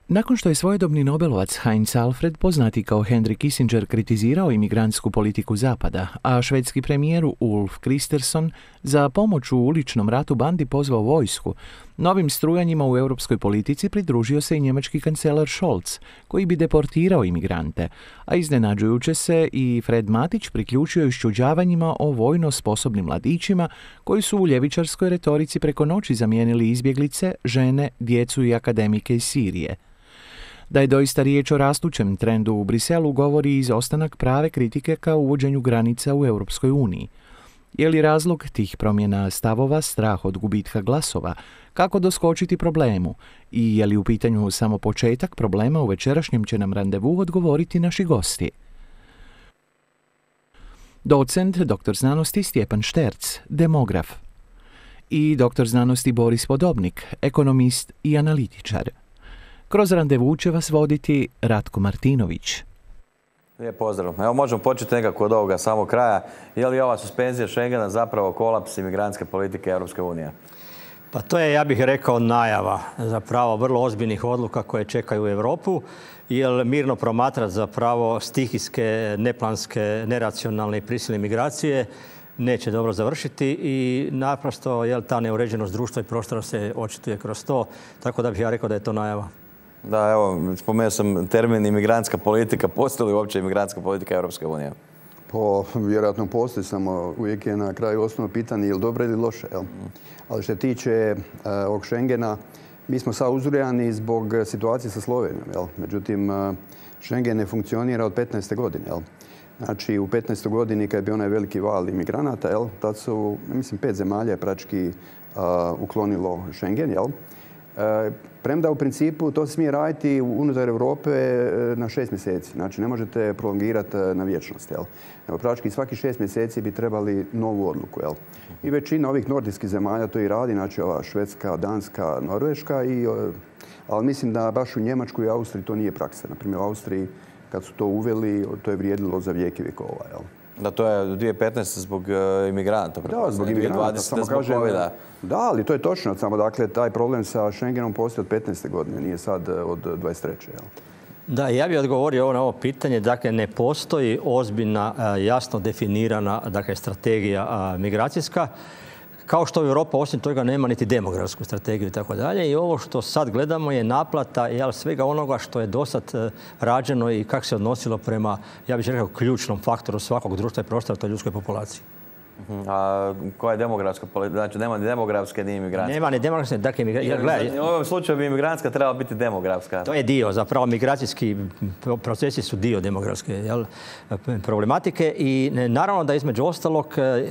Nakon što je svojedobni Nobelovac Heinz Alfred, poznati kao Henry Kissinger, kritizirao imigrantsku politiku Zapada, a švedski premijer Ulf Kristersson za pomoć u uličnom ratu bandi pozvao vojsku, novim strujanjima u europskoj politici pridružio se i njemački kancelar Scholz, koji bi deportirao imigrante, a iznenađujuće se i Fred Matić priključio iščuđavanjima o vojno sposobnim mladićima koji su u ljevičarskoj retorici preko noći zamijenili izbjeglice, žene, djecu i akademike iz Sirije. Da je doista riječ o rastućem trendu u Briselu govori izostanak prave kritike ka uvođenju granica u Europskoj uniji. Je li razlog tih promjena stavova strah od gubitka glasova? Kako doskočiti problemu? I je li u pitanju samo početak problema? U večerašnjem će nam randevu odgovoriti naši gosti. Docent, doktor znanosti Stjepan Šterc, demograf. I doktor znanosti Boris Podobnik, ekonomist i analitičar. Kroz randevu će vas voditi Ratko Martinović. Lijep pozdrav. Evo možemo početi nekako od ovoga samog kraja. Je li ova suspenzija Schengena zapravo kolaps imigrantske politike Europske unije? Pa to je, ja bih rekao, najava zapravo vrlo ozbiljnih odluka koje čekaju Europu, jer mirno promatrati zapravo stihijske, neplanske, neracionalne i prisilne migracije neće dobro završiti i naprosto ta neuređenost društva i prostora se očituje kroz to, tako da bih ja rekao da je to najava. Da, evo, spomenuo sam termin imigrantska politika. Postoji li uopće imigrantska politika Europske unije? Vjerojatno postoji, samo uvijek je na kraju osnovno pitanje je li dobro ili loše. Ali što se tiče ovog Schengena, mi smo sad uzrujani zbog situacije sa Slovenijom. Međutim, Schengen ne funkcionira od 15. godine. Znači, u 15. godini kad je bio onaj veliki val imigranata, tad su, mislim, 5 zemalja je praktički uklonilo Schengen. Premda u principu to se smije raditi unutar Europe na 6 mjeseci. Znači ne možete prolongirati na vječnost. Praktički svaki 6 mjeseci bi trebali novu odluku. I većina ovih nordijskih zemalja to i radi. Znači ova Švedska, Danska, Norveška. Ali mislim da baš u Njemačkoj i Austriji to nije praksa. Naprimjer u Austriji kad su to uveli, to je vrijedilo za vijek i vjekova. Da, to je 2015. zbog imigranata. Da, zbog imigranata. Samo kažem, da, ali to je točno. Samo dakle, taj problem sa Schengenom postoji od 15. godine, nije sad od 23. Da, ja bih odgovorio na ovo pitanje. Dakle, ne postoji ozbiljna, jasno definirana strategija migracijska. Kao što Europa osim toga nema niti demografsku strategiju i tako dalje. I ovo što sad gledamo je naplata svega onoga što je dosad rađeno i kako se odnosilo prema, ja bih rekao, ključnom faktoru svakog društva i prostora, to je ljudskoj populaciji. A koja je demografska politika? Znači nema ni demografske ni imigrantske? Nema ni demografske, U ovom slučaju bi imigrantska trebala biti demografska. To je dio, zapravo migracijski procesi su dio demografske problematike i naravno da između ostalog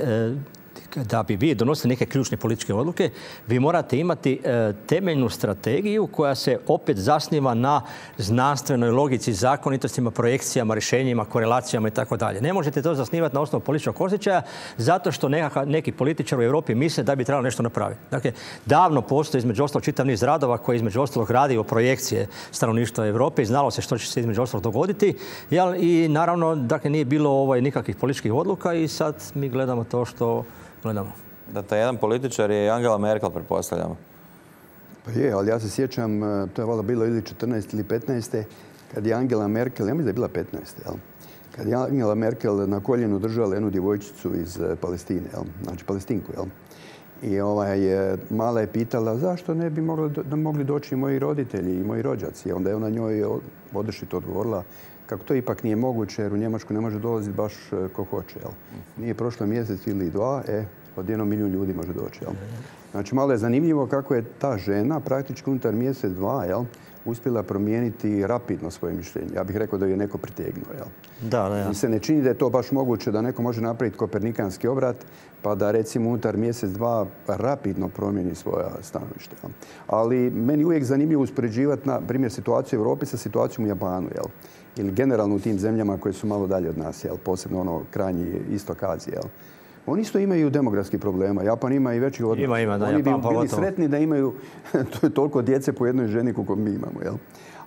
da bi vi donosili neke ključne političke odluke, vi morate imati temeljnu strategiju koja se opet zasniva na znanstvenoj logici, zakonitostima, projekcijama, rješenjima, korelacijama i tako dalje. Ne možete to zasnivati na osnovu političkog osjećaja zato što neki političari u Europi misle da bi trebalo nešto napraviti. Dakle, davno postoji između ostalog čitav niz radova koji između ostalog radi o projekcije stanovništva Europe i znalo se što će se između ostalog dogoditi. I naravno, dakle, nije bilo nikakvih političkih odluka i sad mi gledamo to što gledamo. Da, taj jedan političar je Angela Merkel, pretpostavljamo. Pa je, ali ja se sjećam, to je valjda bilo ili 14 ili 15. kad je Angela Merkel, ja mislim da je bila 15. Kad je Angela Merkel na koljenu držala jednu djevojčicu iz Palestine, znači Palestinku. I mala je pitala zašto ne bi mogli doći moji roditelji i moji rođaci. Onda je ona njoj odrešito odgovorila kako to ipak nije moguće jer u Njemačku ne može dolaziti baš ko hoće. Nije prošlo mjesec ili dva, odjednom 1 milijun ljudi može doći. Znači malo je zanimljivo kako je ta žena praktički unutar mjesec, dva uspjela promijeniti rapidno svoje mišljenje. Ja bih rekao da je neko pritegnuo. I se ne čini da je to baš moguće da neko može napraviti kopernikanski obrat pa da recimo unutar mjesec, dva rapidno promijeni svoja stanovišta. Ali meni uvijek zanimljivo uspoređivati na primjer situaciju u Europi sa situacijom u Japanu. Ili generalno u tim zemljama koje su malo dalje od nas, posebno krajnji istok Azije. Oni isto imaju demografskih problema. Japan ima i veći odnos. Ima, da, Oni bi bili sretni da imaju toliko djece po jednoj ženi koliko mi imamo.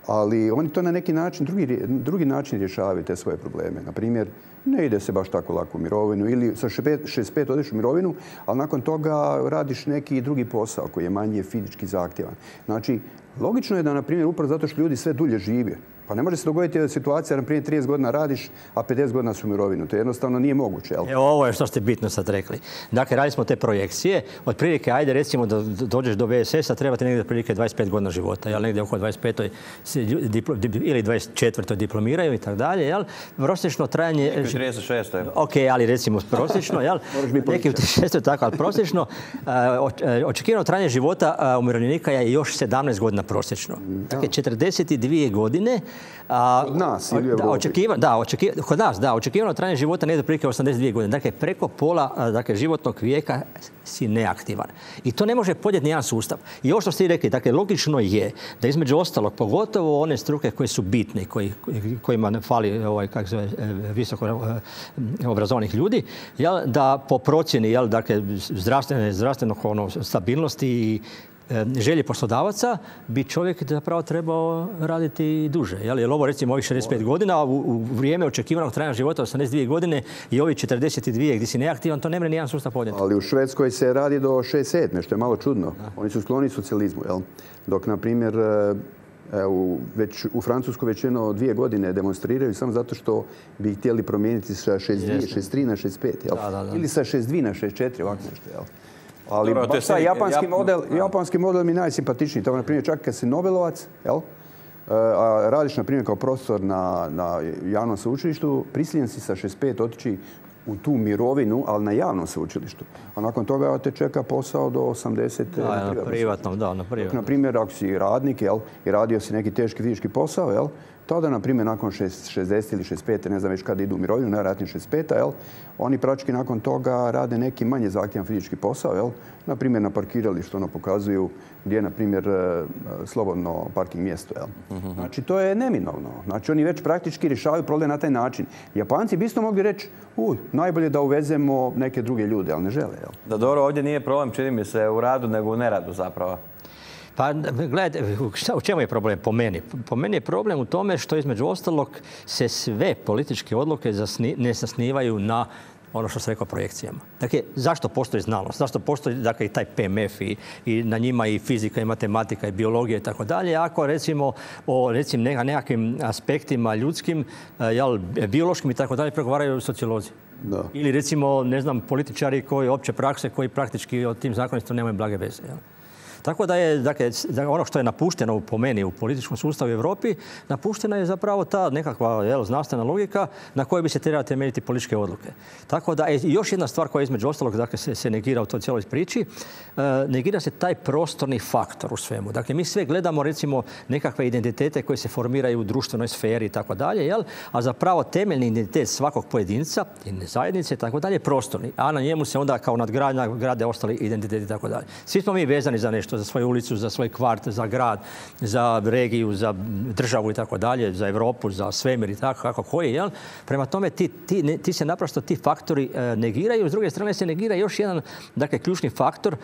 Ali oni to na neki način, drugi način rješavaju te svoje probleme. Na primjer, ne ide se baš tako lako u mirovinu ili sa 65 odeš u mirovinu, ali nakon toga radiš neki drugi posao koji je manje fizički zahtjevan. Znači, logično je da, na primjer, upravo zato što ljudi sve dulje žive. Pa ne može se dogoditi situacija, na primjer, 30 godina radiš, a 50 godina su u mirovinu. To jednostavno nije moguće. Jel? Ovo je što ste bitno sad rekli. Dakle, radili smo te projekcije. Otprilike, ajde recimo da dođeš do VSS-a, trebate negdje otprilike 25 godina života. Jel? Negdje oko 25. ili 24. diplomiraju i tako dalje. Jel? Prosječno trajanje... 36. Ok, ali recimo prosječno. Jel? Neki u 36. tako, ali prosječno. Očekivano trajanje života umirovljenika je još 17 godina prosječno. Dakle, 42 godine. Kod nas ili u Europi? Kod nas, da. Očekivano trajanje života negdje otprilike 82 godine. Dakle, preko pola životnog vijeka si neaktivan. I to ne može podnijeti nijedan sustav. I ovo što ste rekli, dakle, logično je da između ostalog, pogotovo one struke koje su bitne, kojima ne fali visoko obrazovanih ljudi, da po procjeni dakle, zdravstvenog stabilnosti i želje poslodavaca bi čovjek zapravo trebao raditi duže. Jer ovo recimo ovih 65 godina, u vrijeme očekivanog trajanja života 82 godine i ovih 42 gdje si neaktivan, to ne može nijedan sustav podnijeti. Ali u Švedskoj se radi do 67, što je malo čudno. Oni su skloni socijalizmu. Jel? Dok, na primjer, u Francusku već 2 godine demonstriraju samo zato što bi htjeli promijeniti sa 63 na 65. Jel? Ili sa 62 na 64, ovako nešto. Jel? Ali taj japanski model mi je najsimpatičniji. To, na primjer, čak kad si Nobelovac, a radiš, na primjer, kao profesor na javnom sveučilištu, prisiljen si sa 65 otići u tu mirovinu, ali na javnom sveučilištu. A nakon toga te čeka posao do 80. Na privatnom. Na primjer, ako si radnik i radio si neki teški fizički posao, tada, na primjer, nakon 60 ili 65, ne znam već kada idu u mirovinu, najvjerojatnije 65, oni praktički nakon toga rade neki manje zahtjevan fizički posao, na primjer na parkiralištu, pokazuju gdje je, na primjer, slobodno parking mjesto. Znači, to je neminovno. Znači, oni već praktički rješavaju problem na taj način. Japanci bi isto mogli reći, najbolje da uvezemo neke druge ljude, ali ne žele. Da, dobro, ovdje nije problem, čini mi se, u radu, nego u neradu zapravo. Pa gledajte, u čemu je problem po meni? Po meni je problem u tome što između ostalog se sve političke odluke ne zasnivaju na ono što se rekao projekcijama. Dakle, zašto postoji znanost? Zašto postoji i taj PMF i na njima i fizika i matematika i biologija i tako dalje? Ako recimo o nekakvim aspektima ljudskim, biološkim i tako dalje pregovaraju sociolozi. Da. Ili recimo, ne znam, političari koji opće prakse koji praktički o tim zakonima nemaju blage veze. Tako da je, dakle, ono što je napušteno po meni u političkom sustavu u Europi, napuštena je zapravo ta nekakva znanstvena logika na kojoj bi se trebala temeljiti političke odluke. Tako da je još jedna stvar koja između ostalog se negira u toj cijeloj priči, negira se taj prostorni faktor u svemu. Dakle, mi sve gledamo recimo nekakve identitete koje se formiraju u društvenoj sferi i tako dalje, a zapravo temeljni identitet svakog pojedinca i zajednice i tako dalje je prostorni, a na njemu se onda kao nadgrade ostali identiteti i tako dalje. Svi smo mi vezani za nešto, za svoju ulicu, za svoj kvart, za grad, za regiju, za državu i tako dalje, za Europu, za svemir i tako kako koji. Prema tome, ti se naprosto ti faktori negiraju. S druge strane se negira još jedan, dakle, ključni faktor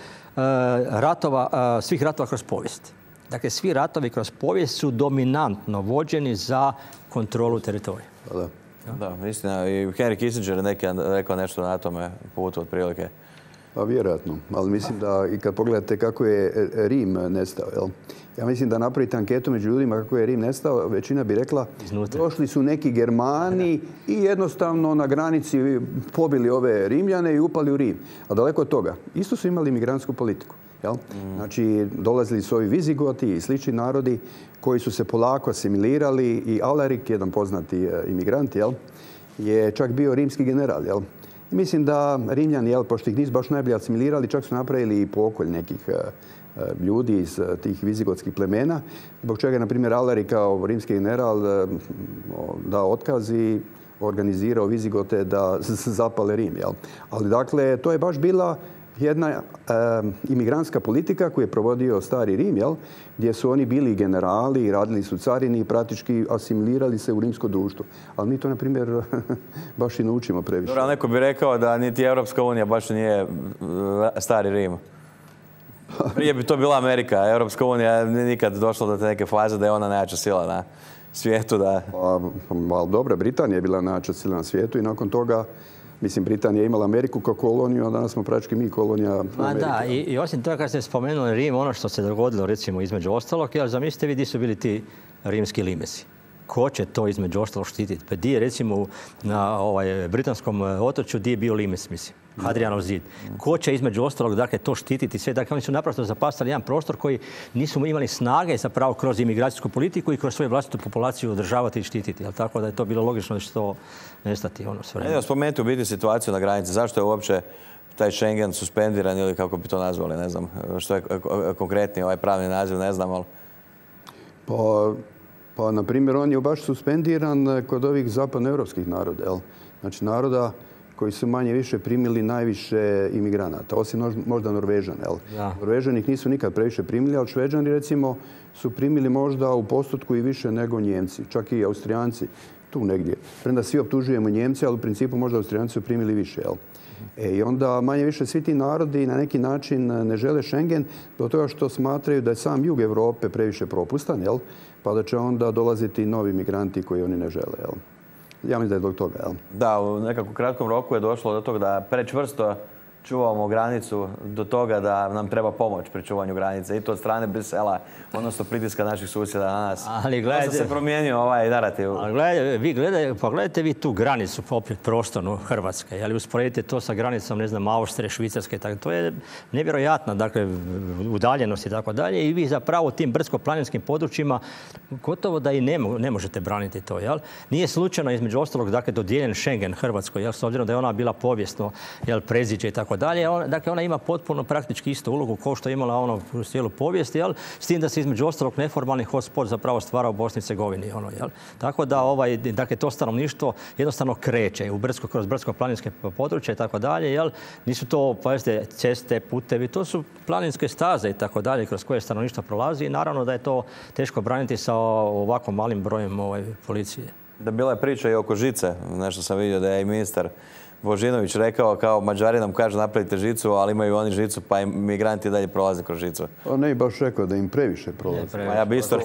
svih ratova kroz povijest. Dakle, svi ratovi kroz povijest su dominantno vođeni za kontrolu teritorija. Da, istina. I Henry Kissinger je rekao nešto na tome putu otprilike. Pa vjerojatno, ali mislim da i kad pogledate kako je Rim nestao, ja mislim da napravite anketu među ljudima kako je Rim nestao, većina bi rekla došli su neki Germani i jednostavno na granici pobili ove Rimljane i upali u Rim. A daleko od toga, isto su imali imigrantsku politiku. Znači, dolazili su ovi Vizigoti i slični narodi koji su se polako asimilirali i Alarik, jedan poznati imigrant, je čak bio rimski general. Mislim da Rimljani, pošto ih nisu baš najbolje asimilirali, čak su napravili i pokolj nekih ljudi iz tih vizigotskih plemena, zbog čega je, na primjer, Alaric kao rimski general dao otkaz i organizirao Vizigote da zapale Rim. Ali, dakle, to je baš bila jedna imigrantska politika koju je provodio stari Rim, gdje su oni bili generali, radili su carini i praktički asimilirali se u rimsko društvo. Ali mi to, na primjer, baš i ne učimo previše. Dobro, neko bi rekao da niti Europska unija baš nije stari Rim. Prije bi to bila Amerika. Europska unija nije nikad došla do te neke faze da je ona najjača sila na svijetu. Ali dobro, Britanija je bila najjača sila na svijetu i nakon toga, mislim, Britanija je imala Ameriku kao koloniju, a danas smo praktički mi kolonija Amerike. Da, i osim toga kad ste spomenuli Rim, ono što se dogodilo recimo između ostalog, zamislite vi gdje su bili ti rimski limesi. Ko će to između ostalog štititi? Pa di je recimo na britanskom otočju, di je bio limes, mislim. Hadrianov zid. Ko će između ostalog dakle, to štititi sve? Dakle, oni su naprosto zapastali jedan prostor koji nisu imali snage zapravo kroz imigracijsku politiku i kroz svoju vlastitu populaciju održavati i štititi. Tako da je to bilo logično da će to nestati s vremenom. Spomenuti u biti situaciju na granici. Zašto je uopće taj Schengen suspendiran ili kako bi to nazvali? Ne znam što je konkretni ovaj pravni naziv, ne znam, ali... Pa, na primjer, on je baš suspendiran kod ovih zapadnoevropskih naroda. Jel? Znači, naroda koji su manje više primili najviše imigranata, osim možda Norvežana. Norvežani ih nisu nikad previše primili, ali Šveđani, recimo, su primili možda u postotku i više nego Njemci, čak i Austrijanci, tu negdje. Premda svi optužujemo Njemce, ali u principu možda Austrijanci su primili više. Jel? I onda manje više svi ti narodi na neki način ne žele Schengen do toga što smatraju da je sam jug Europe previše propustan, jel? Pa da će onda dolaziti novi migranti koji oni ne žele. Jel? Ja mislim da je zbog toga. Jel? Da, u nekakvom kratkom roku je došlo do toga da prečvrsto čuvamo granicu do toga da nam treba pomoć pri čuvanju granice. I to od strane Brisela, odnosno pritiska naših susjeda na nas. Ali gledajte, se promijenio ovaj narativ. Pogledajte vi tu granicu opet prostornu Hrvatske. Ali usporedite to sa granicom, ne znam, Austrije, Švicarske. To je nevjerojatna, dakle, udaljenost i tako dalje. I vi zapravo u tim brdsko-planinskim područjima gotovo da i ne možete braniti to. Jel? Nije slučajno između ostalog, dakle, dodijeljen Schengen Hrvatskoj, jel? S obzirom da je ona bila povijesno, jel, predziđe i tako dalje. Dakle, ona ima potpuno praktički istu ulogu kao što je imala cijelu povijest, jel? S tim da se između ostalog neformalni hotspot zapravo stvara u Bosni i Hercegovini. Jel? Tako da dakle, to stanovništvo jednostavno kreće kroz brdsko-planinske područje i tako dalje. Jel? Nisu to, pazite, ceste, putevi, to su planinske staze i tako dalje kroz koje stanovništvo prolazi i naravno da je to teško braniti sa ovako malim brojem policije. Da, bila je priča i oko žice. Nešto sam vidio da je i ministar Božinović rekao kao Mađari nam kažu napravite žicu, ali imaju oni žicu pa migranti dalje prolaze kroz žicu. On ne baš rekao da im previše prolaze. Ja bi isto,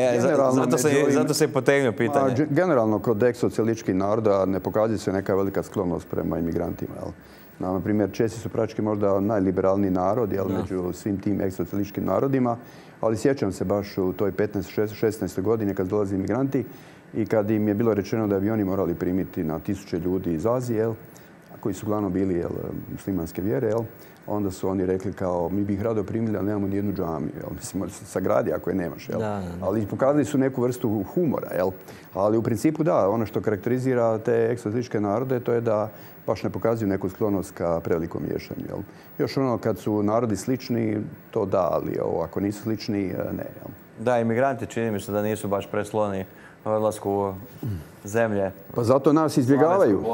zato se i potegnuo pitanje. Generalno kod eksocijalističkih naroda ne pokazuje se neka velika sklonost prema imigrantima. Na primjer, Česi su praktički možda najliberalniji narod među svim tim eksocijalističkim narodima, ali sjećam se baš u toj 15-16 godini kad dolaze imigranti i kad im je bilo rečeno da bi oni morali primiti na 1000 ljudi iz Azije, koji su uglavnom bili muslimanske vjere, onda su oni rekli kao mi bi ih rado primili, ali nemamo nijednu džamiju. Mislim, može se sagradi ako je nemaš. Ali pokazali su neku vrstu humora. Ali u principu da, ono što karakterizira te eksotičke narode to je da baš ne pokazuju neku sklonost ka prevelikom miješanju. Još ono kad su narodi slični, to da, ali ako nisu slični, ne. Da, imigranti čini mi se da nisu baš presloni odlasku u zemlje. Pa zato nas izbjegavaju.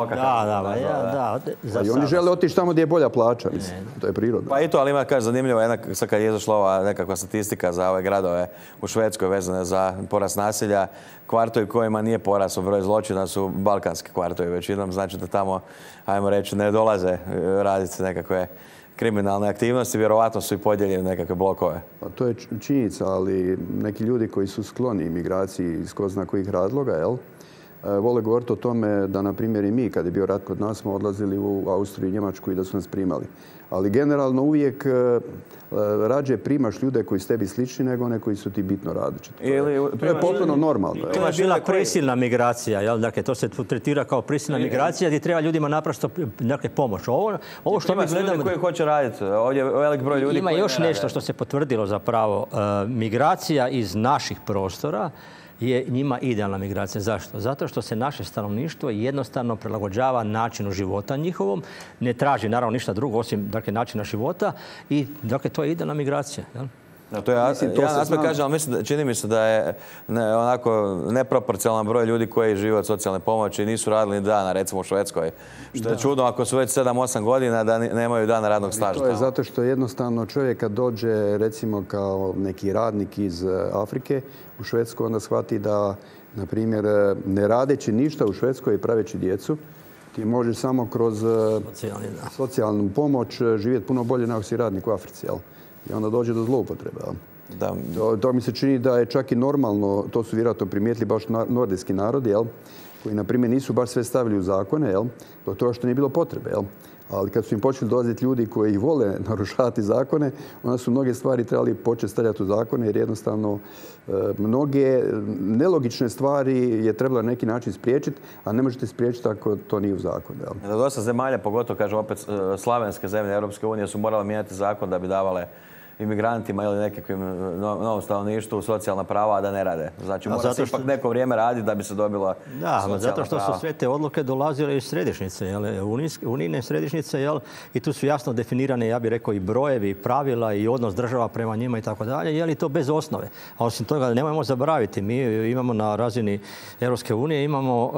I oni žele otići tamo gdje je bolja plaća, mislim. To je prirodno. Pa i to, ali ima, kaže, zanimljivo, sad kad je izašla ova nekakva statistika za ove gradove u Švedskoj vezane za porast nasilja, kvartovi kojima nije porastao broj zločina su balkanski kvartovi većinom, znači da tamo, ajmo reći, ne dolaze raditi nekakve kriminalne aktivnosti, vjerovatno su i podijeljene nekakve blokove. Pa to je činjenica, ali neki ljudi koji su skloni imigraciji iz ko zna kojih razloga, vole govoriti o tome da, na primjer, i mi, kad je bio rat kod nas, smo odlazili u Austriju i Njemačku i da su nas primali. Ali generalno uvijek rađe primaš ljude koji s tebi slični nego one koji su ti bitno različiti. To je potpuno normalno. To je bila prisilna migracija. Dakle, to se tretira kao prisilna migracija gdje treba ljudima naprosto pomoć. Ovo što mi gledamo... Ljudi koji hoće raditi. Ovdje je velik broj ljudi ima još nešto što se potvrdilo zapravo. Migracija iz naših prostora je njima idealna migracija. Zašto? Zato što se naše stanovništvo jednostavno prilagođava načinu života njihovom, ne traži naravno ništa drugo osim načina života i dakle to je idealna migracija. To je jedan aspekt, kažem, ali čini mi se da je onako neproporcionalan broj ljudi koji žive od socijalne pomoći i nisu radili ni dana, recimo u Švedskoj. Što je čudno ako su već 7-8 godina da nemaju dana radnog staža. To je zato što jednostavno čovjek kad dođe recimo kao neki radnik iz Afrike u Švedsku, onda shvati da, na primjer, ne radeći ništa u Švedskoj i praveći djecu, ti možeš samo kroz socijalnu pomoć živjeti puno bolje nego si radnik u Africi. i onda dođe do zloupotrebe. Da. To mi se čini da je čak i normalno, to su vjerojatno primijetili baš nordijski narodi, koji, na primjer, nisu baš sve stavili u zakone, do toga što nije bilo potrebe. Ali kad su im počeli dolaziti ljudi koji vole narušavati zakone, onda su mnoge stvari trebali početi stavljati u zakone, jer jednostavno mnoge nelogične stvari je trebalo na neki način spriječiti, a ne možete spriječiti ako to nije u zakonu. Dosta zemalja, pogotovo, kažem opet, slavenske zemlje Europske unije su morale mijenjati zakon da bi davale imigrantima ili nekakvim novom stanovništvu socijalna prava, a da ne rade. Znači, mora se ipak neko vrijeme raditi da bi se dobila socijalna prava. Zato što su sve te odluke dolazile iz središnjice, unijne središnjice, i tu su jasno definirane, ja bih rekao, i brojevi, i pravila, i odnos država prema njima i tako dalje, je li to bez osnove. A osim toga, nemojmo zaboraviti, mi imamo na razini Europske unije, imamo,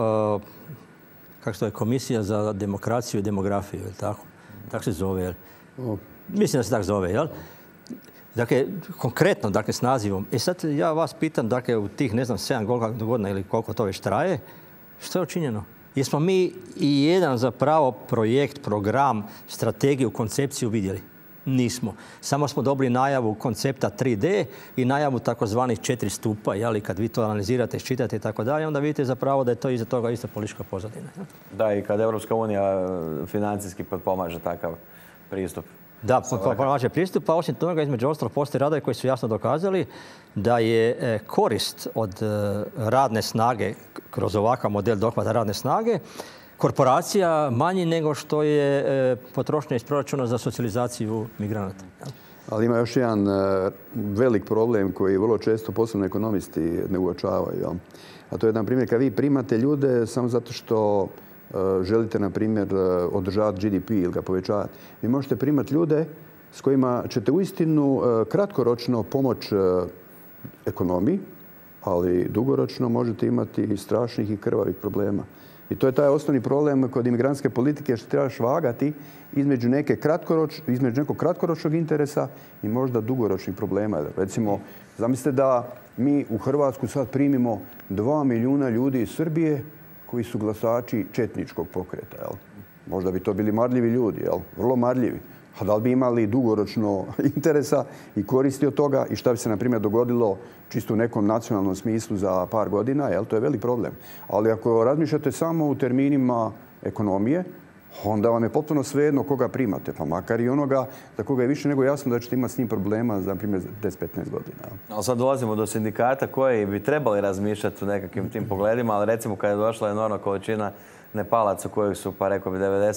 kako se to je, Komisija za demokraciju i demografiju, ili tako? Tako se zove, Mislim da se tako zove, jel? Dakle, konkretno, dakle, s nazivom. Sad ja vas pitam, dakle, u tih, ne znam, 7 godina ili koliko to već traje, što je učinjeno? Jesmo mi i jedan zapravo projekt, program, strategiju, koncepciju vidjeli? Nismo. Samo smo dobili najavu koncepta 3D i najavu takozvanih 4 stupa, jel? Kad vi to analizirate, iščitate i tako dalje, onda vidite zapravo da je to iza toga isto politička pozadina. Da, i kad Europska unija financijski potpomaže takav pristup. Da, pomaže pristup, a osim toga, između ostalog, postoje radovi koji su jasno dokazali da je korist od radne snage, kroz ovakav model dohvata radne snage, korporacija manji nego što je potrošnja iz proračuna za socijalizaciju migranata. Ali ima još jedan velik problem koji vrlo često posebno ekonomisti ne uočavaju. A to je, na primjer, kad vi primate ljude samo zato što želite, na primjer, održavati GDP ili ga povećavati. Vi možete primati ljude s kojima ćete uistinu kratkoročno pomoći ekonomiji, ali dugoročno možete imati strašnih i krvavih problema. I to je taj osnovni problem kod imigrantske politike, što trebaš vagati između nekog kratkoročnog interesa i možda dugoročnih problema. Recimo, zamislite da mi u Hrvatsku sad primimo 2 milijuna ljudi iz Srbije koji su glasači četničkog pokreta. Možda bi to bili marljivi ljudi, vrlo marljivi. A da li bi imali dugoročno interesa i koristi od toga i šta bi se, na primjer, dogodilo čisto u nekom nacionalnom smislu za par godina, to je velik problem. Ali ako razmišljate samo u terminima ekonomije, onda vam je potpuno svejedno koga primate, pa makar i onoga za koga je više nego jasno da ćete imati s njim problema za, na primjer, 10-15 godina. Ali sad dolazimo do sindikata koji bi trebali razmišljati u nekakvim tim pogledima, ali recimo kada je došla enormna količina Nepalaca kojih su, pa rekao bi,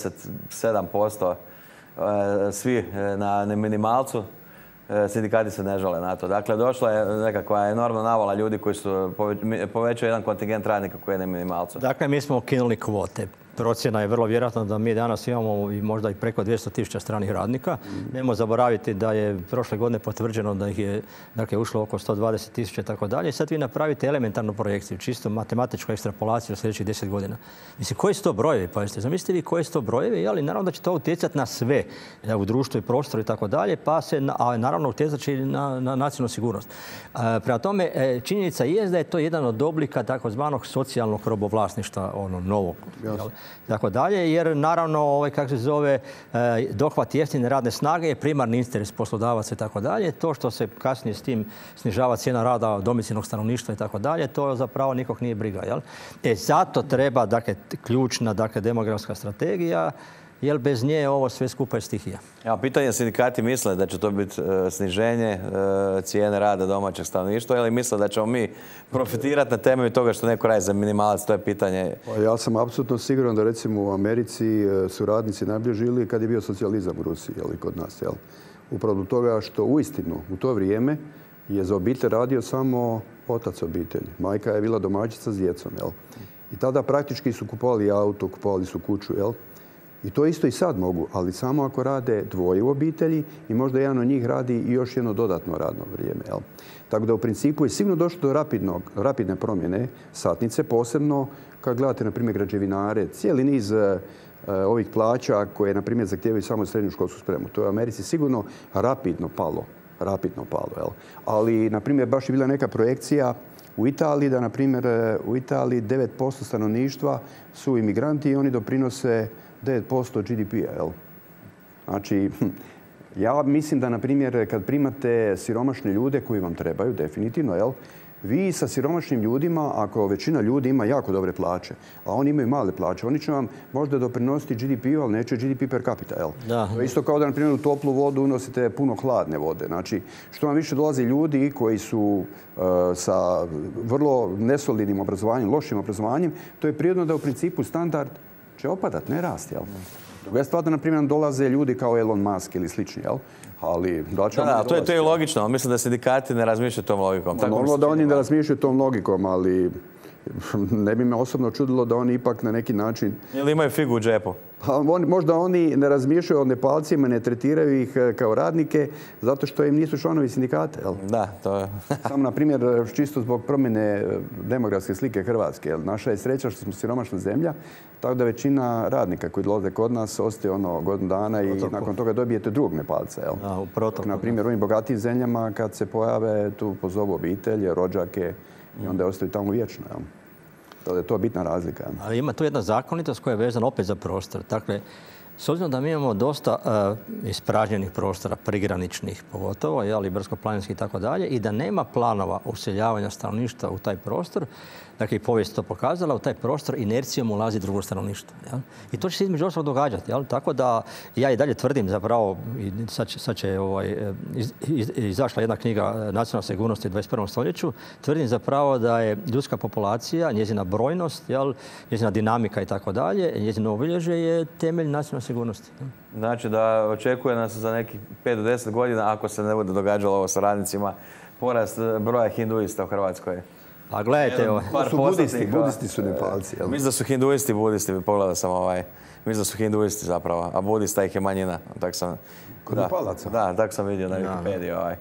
97% svi na minimalcu, sindikati se ne žale na to. Dakle, došla je nekakva enormna navala ljudi koji su povećali jedan kontingent radnika koji je na minimalcu. Dakle, mi smo ukinuli kvote. Procjena je vrlo vjerojatna da mi danas imamo i možda i preko 200.000 stranih radnika. Nemojmo zaboraviti da je prošle godine potvrđeno da ih je, dakle, ušlo oko 120.000 i tako dalje. Sad vi napravite elementarnu projekciju, čisto matematičku ekstrapolaciju u sljedećih 10 godina. Mislim, koji su to brojevi? Pa zamislite vi koji su to brojevi, ali naravno da će to utjecati na sve, u društvu i prostoru i tako dalje, pa se, naravno, utjecati i na nacionalnu sigurnost. Prema tome, činjenica je da je to jedan od oblika takozvanog socijalnog robovlasništva, novog. Tako dalje, jer naravno, kako se zove, dohvat jeftine radne snage je primarni interes poslodavaca i tako dalje. To što se kasnije s tim snižava cijena rada domicilnog stanovništva i tako dalje, to zapravo nikog nije briga. Zato treba, dakle, ključna, dakle, demografska strategija, jer bez nje ovo sve skupa je stihija. Pitanje, sindikati misle da će to biti sniženje cijene rada domaćeg stanovništva ili misle da ćemo mi profitirati na temelju toga što neko radi za minimalac? To je pitanje. Ja sam apsolutno siguran da, recimo, u Americi su radnici najbolje žili kad je bio socijalizam u Rusiji, kod nas. Upravo do toga što uistinu u to vrijeme je za obitelj radio samo otac obitelji. Majka je bila domaćica s djecom. I tada praktički su kupovali auto, kupovali su kuću. I to isto i sad mogu, ali samo ako rade dvoje u obitelji i možda jedan od njih radi i još jedno dodatno radno vrijeme. Tako da u principu je sigurno došlo do rapidne promjene satnice, posebno kad gledate, na primjer, građevinare, cijeli niz ovih plaća koje, na primjer, zahtijevaju samo srednju školsku spremu. To je u Americi sigurno rapidno palo. Ali, na primjer, baš je bila neka projekcija u Italiji da, na primjer, u Italiji 9% stanovništva su imigranti i oni doprinose 9% GDP-a. Znači, Ja mislim da, na primjer, kad primate siromašne ljude koji vam trebaju, definitivno, jel? Vi sa siromašnim ljudima, ako većina ljudi ima jako dobre plaće, a oni imaju male plaće, oni će vam možda doprinositi GDP-u, ali neće GDP per capita, jel? Da. To je isto kao da, na primjer, u toplu vodu unosite puno hladne vode. Znači, što vam više dolazi ljudi koji su sa vrlo nesolidnim obrazovanjem, lošim obrazovanjem, to je prirodno da u principu standard će opadat, ne rasti, jel? Druga stvar da, na primjer, dolaze ljudi kao Elon Musk ili slični, jel? Ali to je logično. Mislim da sindikati ne razmišljaju tom logikom. Normalno da oni ne razmišljaju tom logikom, ali ne bi me osobno čudilo da oni ipak na neki način... Ili imaju figu u džepu? Možda oni ne razmišljaju o Nepalcima, ne tretiraju ih kao radnike, zato što im nisu članovi sindikata. Jel? Da, to je... Samo, na primjer, čisto zbog promjene demografske slike Hrvatske. Jel? Naša je sreća što smo siromašna zemlja, tako da većina radnika koji dolaze kod nas ostaje godinu dana i nakon toga dobijete drugog Nepalca. Jel? Na primjer, u ovim bogatijim zemljama kad se pojave, tu pozovu obitelje, rođake i onda ostaju tamo vječno. Jel? Da je to bitna razlika. Ali ima tu jedna zakonitost koja je vezana opet za prostor. Dakle, s obzirom da mi imamo dosta ispražnjenih prostora, prigraničnih pogotovo, ali brdsko-planinskih i tako dalje, i da nema planova useljavanja stanovništva u taj prostor, dakle i povijest to pokazala, u taj prostor inercijom ulazi drugo stanovništvo. Jel? I to će se između ostalog događati. Jel? Tako da ja i dalje tvrdim zapravo, i sad će izašla jedna knjiga Nacionalna sigurnost u 21. stoljeću, tvrdim zapravo da je ljudska populacija, njezina brojnost, jel? Njezina dinamika i tako dalje, njezino obilježje je temelj nacionalne sigurnosti. Znači da očekuje nas za nekih 5 do 10 godina, ako se ne bude događalo ovo sa radnicima, porast broja hinduista u Hrvatskoj. A gledajte, budisti su Nepalci. Mislim da su hinduisti budisti, pogledao sam mislim da su hinduisti zapravo, a budista ih je manjina. Kod Nepalaca? Da, tako sam vidio na Wikipediji.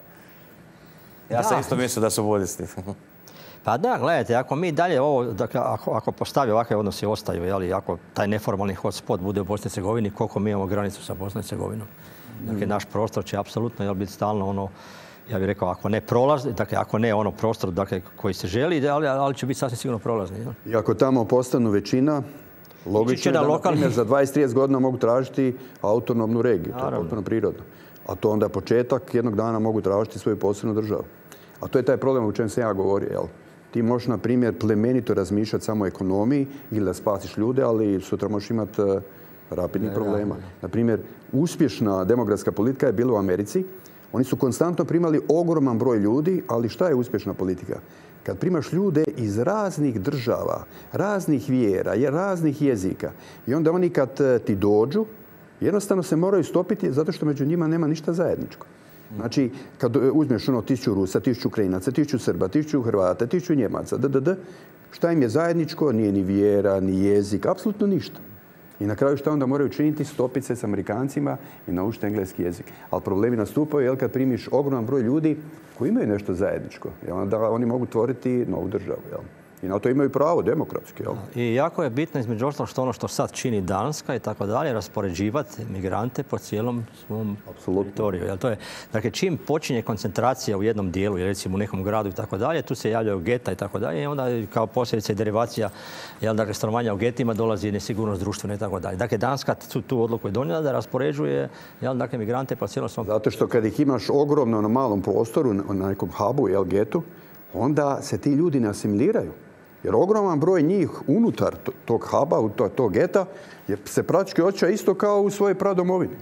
Ja sam isto mislio da su budisti. Pa da, gledajte, ako mi dalje ovo, dakle, ako postavi ovakve odnose ostaju, jeli, ako taj neformalni hotspot bude u Bosni i Hercegovini, koliko mi imamo granicu sa Bosnom i Hercegovinom. Dakle, naš prostor će apsolutno biti stalno ja bih rekao, ako ne prolazni, dakle, ako ne prostor koji se želi, ali će biti sasvim sigurno prolazni. Jel? I ako tamo postanu većina, logično je da, na primjer, za 20-30 godina mogu tražiti autonomnu regiju. To je potpuno prirodno. A to onda početak, jednog dana mogu tražiti svoju posebnu državu. A to je taj problem o čem sam ja govorio, jel? Ti možeš, na primjer, plemenito razmišljati samo o ekonomiji ili da spasiš ljude, ali sutra možeš imati rapidnih problema. Na primjer, uspješna demografska politika je bila u Americi. Oni su konstantno primali ogroman broj ljudi, ali šta je uspješna politika? Kad primaš ljude iz raznih država, raznih vjera, raznih jezika i onda oni kad ti dođu, jednostavno se moraju stopiti zato što među njima nema ništa zajedničko. Znači, kad uzmeš 1000 Rusa, 1000 Ukrajinaca, 1000 Srba, 1000 Hrvata, 1000 Njemaca, šta im je zajedničko? Nije ni vjera, ni jezik, apsolutno ništa. I na kraju šta onda moraju činiti? Stopiti se s Amerikancima i naučiti engleski jezik. Ali problemi nastupaju kad primiš ogroman broj ljudi koji imaju nešto zajedničko. Onda oni mogu tvoriti novu državu. I na to imaju pravo, demokratski. I jako je bitno između ostalog što ono što sad čini Danska i tako dalje, raspoređivati migrante po cijelom svom teritoriju. Dakle, čim počinje koncentracija u jednom dijelu, recimo u nekom gradu i tako dalje, tu se javljaju geta i tako dalje i onda kao posljedica i derivacija stanovanja u getima dolazi nesigurnost društvena i tako dalje. Dakle, Danska tu odluku je donijela da raspoređuje migrante po cijelom svom... Zato što kad ih imaš ogromno na malom prostoru, na nekom hubu, getu, onda se ti ljudi ne asimiliraju. Jer ogroman broj njih unutar tog huba, tog geta, se praktički osjeća isto kao u svojoj pradomovini.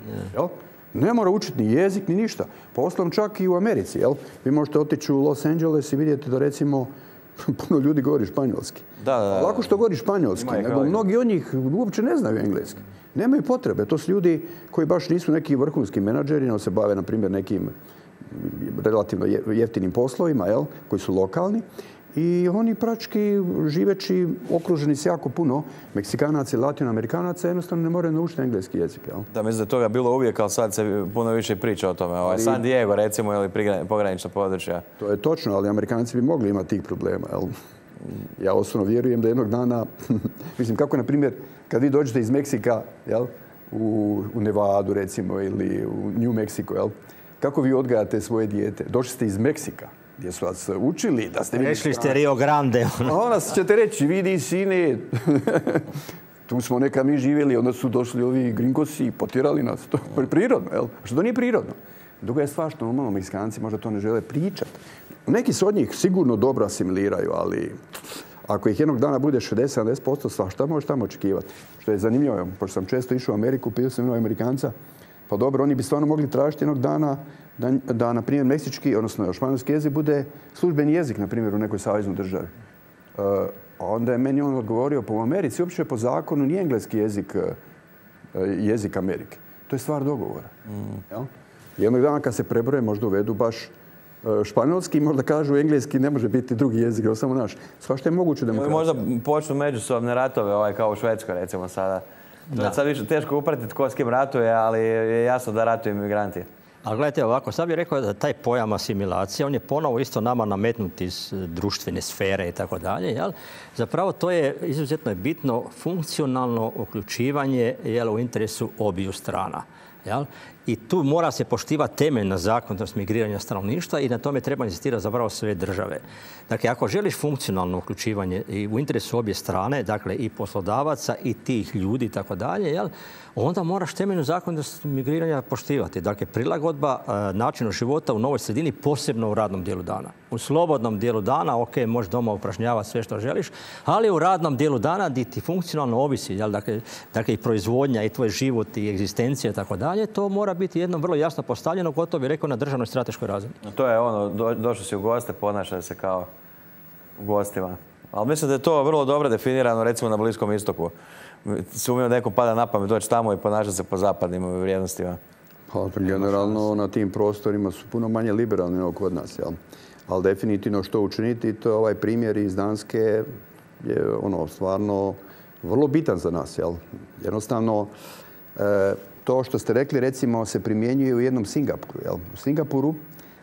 Ne mora učiti ni jezik, ni ništa. Poslom čak i u Americi. Vi možete otići u Los Angeles i vidjeti da, recimo, puno ljudi govori španjolski. Lako što govori španjolski, nego mnogi od njih uopće ne znaju engleski. Nemaju potrebe. To su ljudi koji baš nisu neki vrhunski menadžeri, no se bave, na primjer, nekim relativno jeftinim poslovima, koji su lokalni. I oni praktički živeći okruženi s jako puno Meksikanaca i Latinoamerikanaca jednostavno ne moraju naučiti engleski jezik. Da, mislim da je toga bilo uvijek, ali sad se puno više priča o tome. San Diego, recimo, ili pogranična područja. To je točno, ali Amerikanci bi mogli imati tih problema. Ja osobno vjerujem da jednog dana, mislim kako, na primjer, kad vi dođete iz Meksika u Nevadu, recimo, ili u New Mexico, kako vi odgajate svoje dijete? Došli ste iz Meksika, gdje su vas učili da ste... Rešli ste Rio Grande. A onda ćete reći, vidi sine, Tu smo nekad mi živjeli, onda su došli ovi gringosi i potjerali nas. To je prirodno, jel? Što to nije prirodno. Druga je stvar što normalno Meksikanci možda to ne žele pričati. Neki se od njih sigurno dobro asimiliraju, ali ako ih jednog dana bude 60-70%, svašta možeš tamo očekivati. Što je zanimljivo, pošto sam često išao u Ameriku, pitao sam Amerikanca, pa dobro, oni bi stvarno mogli tražiti jednog dana da na primjer, meksički, odnosno španjolski jezik bude službeni jezik, na primjer, u nekoj saveznoj državi. Onda je meni on odgovorio, po Americi uopće po zakonu nije engleski jezik Amerike. To je stvar dogovora. Jednog dana kad se prebroje, možda uvedu baš španjolski, možda kažu engleski, ne može biti drugi jezik, ovo samo naš. Svašta je moguće demokracija. Možda počnu međusobne ratove, kao u Švedskoj recimo sada. Sad više teško upratiti tko s kim ratuje, ali je jasno da ratuju imigranti. Ali gledajte ovako, sad bih rekao da taj pojam asimilacije, on je ponovo isto nama nametnut iz društvene sfere i tako dalje. Zapravo to je izuzetno bitno funkcionalno uključivanje u interesu obiju strana. I tu mora se poštivati temeljna zakonitost migriranja stanovništva i na tome treba insistirati zapravo sve države. Dakle, ako želiš funkcionalno uključivanje i u interesu obje strane, dakle i poslodavaca i tih ljudi i tako dalje, onda moraš temeljnu zakonitost migriranja poštivati. Dakle, prilagodba načinu života u novoj sredini, posebno u radnom dijelu dana. U slobodnom dijelu dana, ok, možeš doma upražnjavati sve što želiš, ali u radnom dijelu dana gdje ti funkcionalno ovisi, dakle i proizvodnja i tvoj život i egzistencija i tako dalje, to mora biti jedno vrlo jasno postavljeno, gotovo bih rekao na državnoj strateškoj razini. To je došao si u goste, ponaša se kao u gostima. Ali mislim da je to vrlo dobro definirano recimo na Bliskom istoku. Sumnjam da nekom pada na pamet doći tamo i ponašati se po zapadnim vrijednostima. Pa generalno na tim prostorima su puno manje liberalni nego kod nas. Ali definitivno što učiniti, to je ovaj primjer iz Danske je stvarno vrlo bitan za nas. Jednostavno, to što ste rekli, recimo, se primjenjuje u jednom Singapuru. U Singapuru,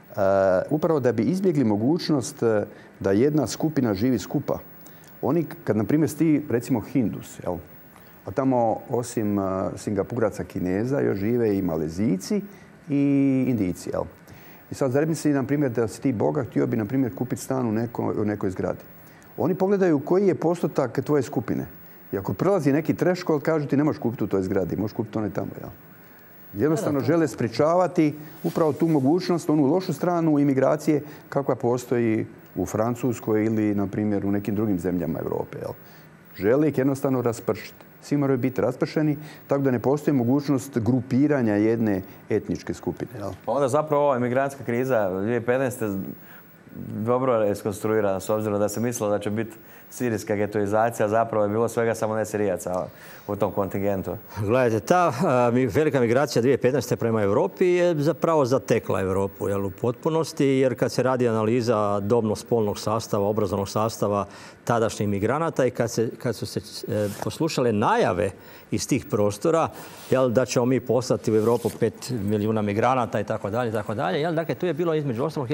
upravo da bi izbjegli mogućnost da jedna skupina živi skupa. Oni, kad, na primjer, sti, recimo, Hindus, a tamo, osim Singapuraca, Kineza, još žive i Malezijci i Indijci, I sad, zamisli, na primjer, da si ti bogat, htio bi, na primjer, kupiti stan u nekoj zgradi. Oni pogledaju koji je postotak tvoje skupine. I ako prelazi neki threshold, kažu ti ne možeš kupiti u toj zgradi, možeš kupiti onaj tamo. Jednostavno žele sprječavati upravo tu mogućnost, onu lošu stranu imigracije kakva postoji u Francuskoj ili, na primjer, u nekim drugim zemljama Europe. Žele ih jednostavno raspršiti. Svi moraju biti raspršeni, tako da ne postoji mogućnost grupiranja jedne etničke skupine. Pa onda zapravo ova imigrantska kriza 2015. dobro je iskonstruirana, s obzirom da se mislilo da će biti sirijska getoizacija, zapravo je bilo svega samo ne Sirijaca u tom kontingentu. Gledajte, ta velika migracija 2015. prema Europi je zapravo zatekla Europu u potpunosti, jer kad se radi analiza dobno-spolnog sastava, obrazovnog sastava tadašnjih migranata i kad su se poslušale najave iz tih prostora, da ćemo mi poslati u Europu 5 milijuna migranata i tako dalje, dakle, tu je bilo između ostalog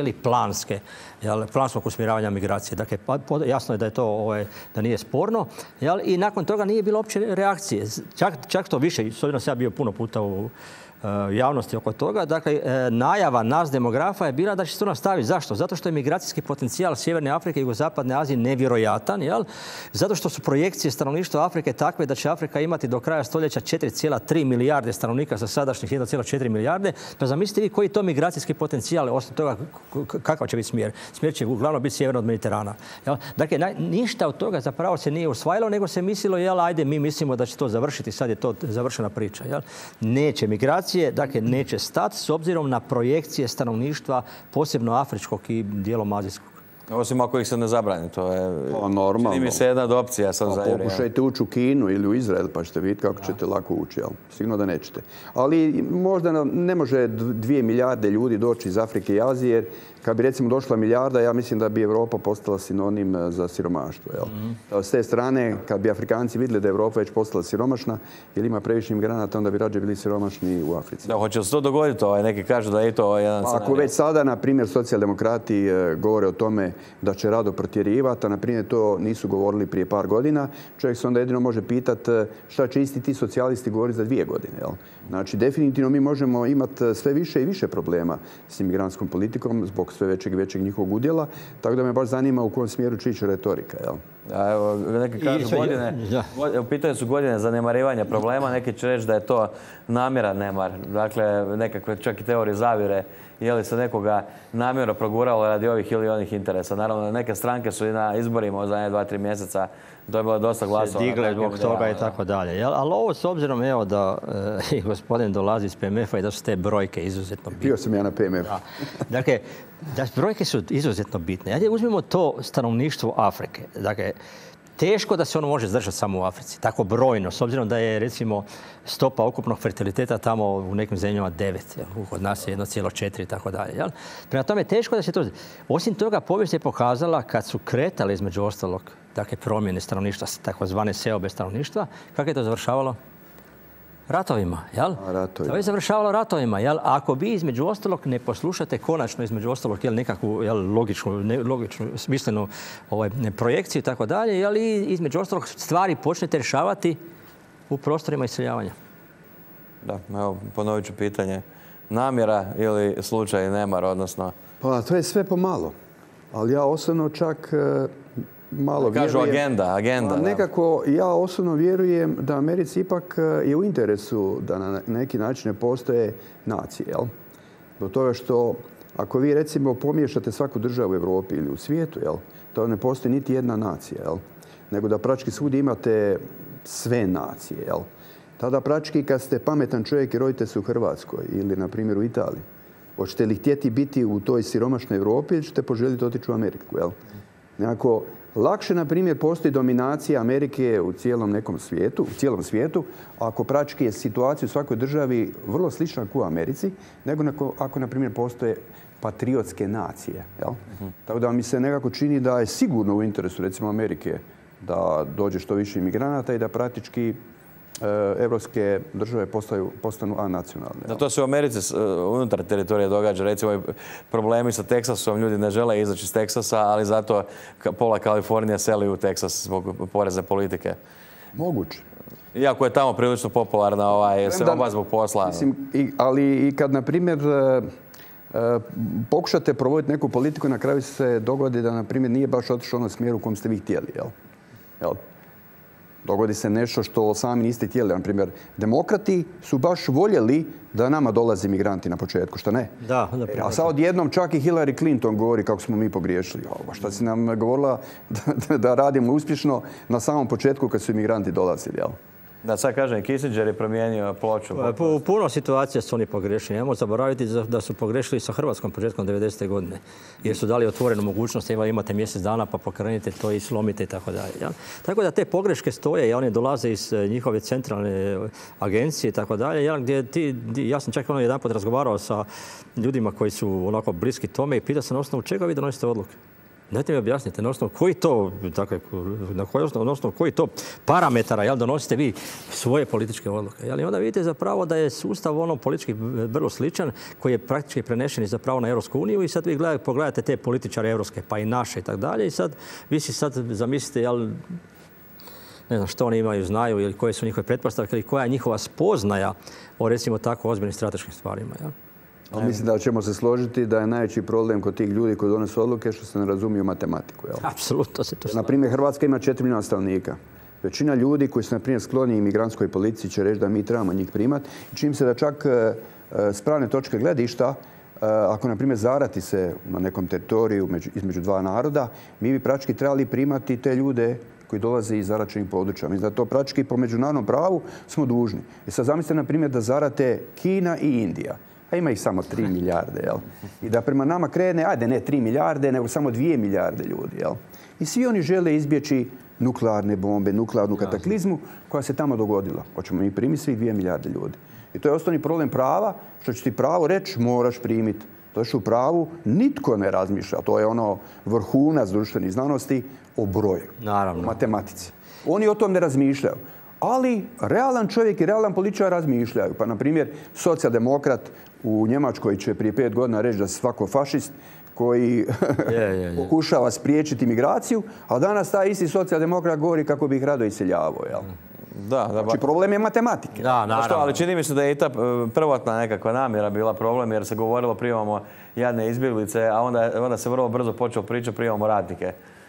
planskog usmjeravanja migracije. Dakle, jasno je da je to da nije sporno. I nakon toga nije bilo uopće reakcije. Čak to više, s obzirom da sam ja bio puno puta u javnosti oko toga. Dakle, najava nas demografa je bila da će se to nastaviti. Zašto? Zato što je migracijski potencijal Sjeverne Afrike i Jugozapadne Azije nevjerojatan. Zato što su projekcije stanovništva Afrike takve da će Afrika imati do kraja stoljeća 4,3 milijarde stanovnika sa sadašnjih 1,4 milijarde. Pa zamislite vi koji je to migracijski potencijal, osim toga kakav će biti smjer. Smjer će uglavnom biti sjeverno od Mediterana. Dakle, ništa od toga zapravo se nije usvajalo, nego se mislilo, ajde, mi mislimo da će to završiti, sad je to završena priča. Neće migracije, dakle, neće stati s obzirom na projekcije stanovništva, posebno afričkog i dijelom azijskog. Osim ako ih se ne zabrani, to je normalno. Čini mi se jedna od opcija. Pokušajte ući u Kinu ili u Izrael pa ćete vidjeti kako ćete lako ući. Sigurno da nećete. Ali možda ne može 2 milijarde ljudi doći iz Afrike i Azije, jer kad bi recimo došla milijarda, ja mislim da bi Europa postala sinonim za siromaštvo. S te strane, kad bi Afrikanci vidjeli da je Europa već postala siromašna, jer ima previše imigranata, onda bi rađe bili siromašni u Africi. Da, hoće li se to dogoditi? Neki kažu da je to jedan scenarij. Ako već sada, na primjer, socijaldemokrati govore o tome da će rado protjerivati, a na primjer to nisu govorili prije par godina, čovjek se onda jedino može pitati šta će isti ti socijalisti govoriti za 2 godine. Znači, definitivno mi možemo imati sve više i više problema s imigrantskom politikom zbog sve većeg i većeg njihovog udjela, tako da me baš zanima u kojem smjeru će ići retorika. Evo, neki kažu u pitanju su godine zanemarivanja problema, neki će reći da je to namjeran nemar. Dakle, nekakve čak i teorije zavjere, je li se nekoga namjerno proguralo radi ovih ili onih interesa. Naravno, neke stranke su i na izborima u zadnje 2-3 mjeseca dobile dosta glasova. Digle zbog toga i tako dalje. Ali ovo s obzirom evo da i gospodin dolazi iz PMF-a i da su te brojke izuzetno bitne. Bio sam ja na PMF. Dakle, brojke su izuzetno bitne. Ajde uzmimo to stanovništvo Afrike. Dakle, teško da se ono može zdržati samo u Africi, tako brojno, s obzirom da je recimo stopa ukupnog fertiliteta tamo u nekim zemljama 9, kod nas je 1,4 i tako dalje. Prema tome, teško da se to... Osim toga, povijest je pokazala kad su kretali između ostalog, dakle, promjene stanovništva, takozvane seobe stanovništva, kako je to završavalo? Ratovima, jel? To je završavalo ratovima, jel? Ako vi između ostalog ne poslušate konačno između ostalog nekakvu logičnu smislenu projekciju i tako dalje, jel? I između ostalog stvari počnete rješavati u prostorima iseljavanja. Da, evo, ponovit ću pitanje. Namjera ili slučaj nemar, odnosno? Pa to je sve pomalo. Ali ja osobno čak... Kažu agenda. Nekako ja osobno vjerujem da Americi ipak je u interesu da na neki način ne postoje nacije. Jel? Do toga što ako vi recimo pomiješate svaku državu u Europi ili u svijetu, jel, to ne postoji niti jedna nacija. Jel? Nego da praktički svugdje imate sve nacije. Jel? Tada praktički kad ste pametan čovjek i rodite se u Hrvatskoj ili na primjer u Italiji, hoćete li htjeti biti u toj siromašnoj Europi ili ćete poželjeti otići u Ameriku? Jel? Nekako, lakše, na primjer, postoji dominacija Amerike u cijelom svijetu, ako praktički je situacija u svakoj državi vrlo slična kao u Americi, nego ako, na primjer, postoje patriotske nacije. Jel? Tako da mi se nekako čini da je sigurno u interesu, recimo, Amerike da dođe što više imigranata i da praktički evropske države postanu anacionalne. Da, to se u Americi unutar teritorija događa. Recimo, problemi sa Teksasom, ljudi ne žele izaći iz Teksasa, ali zato pola Kalifornije seli u Teksas zbog porezne politike. Moguće. Iako je tamo prilično popularna oba zbog posla. Mislim, ali i kad, na primjer, pokušate provoditi neku politiku, na kraju se dogodi da, na primjer, nije baš otišao u onom smjeru u kom ste vi htjeli. Jel? Dogodi se nešto što sami niste htjeli. Na primjer, demokrati su baš voljeli da nama dolaze migranti na početku, što ne? Da. A sad odjednom čak i Hillary Clinton govori kako smo mi pogriješili. Šta si nam govorila da radimo uspješno na samom početku kad su imigranti dolazili, jel? Da, sad kažem, Kissinger je promijenio ploču. U puno situacija su oni pogrešili. Nemojmo zaboraviti da su pogrešili sa Hrvatskom početkom 90. godine. Jer su dali otvorenu mogućnost, imate mjesec dana pa pokrenite to i slomite i tako dalje. Tako da te pogreške stoje i one dolaze iz njihove centralne agencije i tako dalje. Ja sam čak jedanput razgovarao sa ljudima koji su onako bliski tome i pitao sam na osnovu čega vi donosite odluke. Dajte mi objasnite, na osnovu koji to parametara donosite vi svoje političke odluke. I onda vidite zapravo da je sustav politički vrlo sličan koji je praktički prenešen zapravo na Europsku uniju i sad vi pogledate te političare europske pa i naše i tako dalje i sad vi si sad zamislite ne znam što oni imaju, znaju ili koje su njihove pretpostavke ili koja je njihova spoznaja o recimo tako ozbiljnim strateškim stvarima. Ali mislim da ćemo se složiti da je najveći problem kod tih ljudi koji donose odluke što se ne razumiju matematiku. Apsolutno se to slažem. Na primjer, Hrvatska ima 4 milijuna stanovnika. Većina ljudi koji su, na primjer, skloni imigrantskoj policiji će reći da mi trebamo njih primati. Čini se da čak s pravne točke gledišta, ako, na primjer, zarati se na nekom teritoriju između dva naroda, mi bi praktički trebali primati te ljude koji dolaze iz zaračenih područja. Mislim da to praktički po međunarodnom pravu smo dužni. I sad zamislite, na primjer, da zarate Kina i Indija. A ima ih samo 3 milijarde, jel? I da prema nama krene, ajde ne 3 milijarde, nego samo 2 milijarde ljudi, jel? I svi oni žele izbjeći nuklearne bombe, nuklearnu kataklizmu koja se tamo dogodila. Hoćemo mi primiti svih 2 milijarde ljudi. I to je osnovni problem prava, što će ti pravo reći moraš primiti. To što u pravu nitko ne razmišlja. To je vrhunac društvenih znanosti o broju, naravno, o matematici. Oni o tom ne razmišljaju. Ali realan čovjek i realan političar razmišljaju. Pa, na primjer, socijaldemokrat u Njemačkoj će prije 5 godina reći da je svako fašist koji pokušava spriječiti migraciju, a danas taj isti socijaldemokrat govori kako bi ih rado iseljavao. Znači, problem je matematike. Da, naravno. Ali čini mi se da je i ta prvotna nekakva namjera bila problem, jer se govorilo primamo jadne izbjeglice, a onda se vrlo brzo počelo pričati primamo ratnike.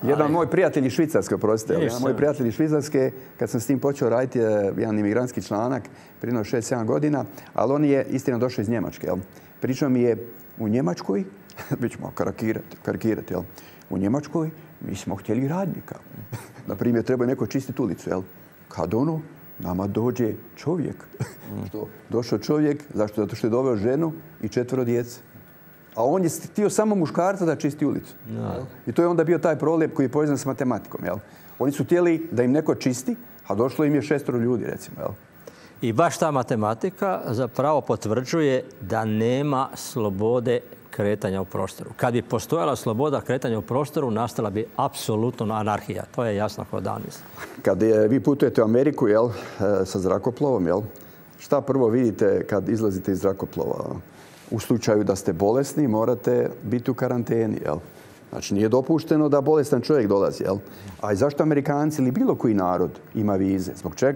Jedan moj prijatelj iz Švicarske, oprostite. Jedan moj prijatelj iz Švicarske, kad sam s tim počeo raditi, jedan imigrantski članak, prije 6-7 godina, ali on je istina došao iz Njemačke. Pričao mi je u Njemačkoj, mi ćemo karikirati, u Njemačkoj mi smo htjeli radnika. Naprimjer, treba neko čistiti ulicu. Kad nama dođe čovjek. Došao čovjek, zašto? Zato što je doveo ženu i 4 djece. A on je htio samo muškarca da čisti ulicu. I to je onda bio taj problem koji je povezan s matematikom. Oni su htjeli da im neko čisti, a došlo im je 6 ljudi, recimo. I baš ta matematika zapravo potvrđuje da nema slobode kretanja u prostoru. Kad bi postojala sloboda kretanja u prostoru, nastala bi apsolutno anarhija. To je jasno kao dan. Kad vi putujete u Ameriku sa zrakoplovom, šta prvo vidite kad izlazite iz zrakoplova? U slučaju da ste bolesni, morate biti u karanteni. Znači, nije dopušteno da bolestan čovjek dolazi. A i zašto Amerikanci ili bilo koji narod ima vize? Zbog čega?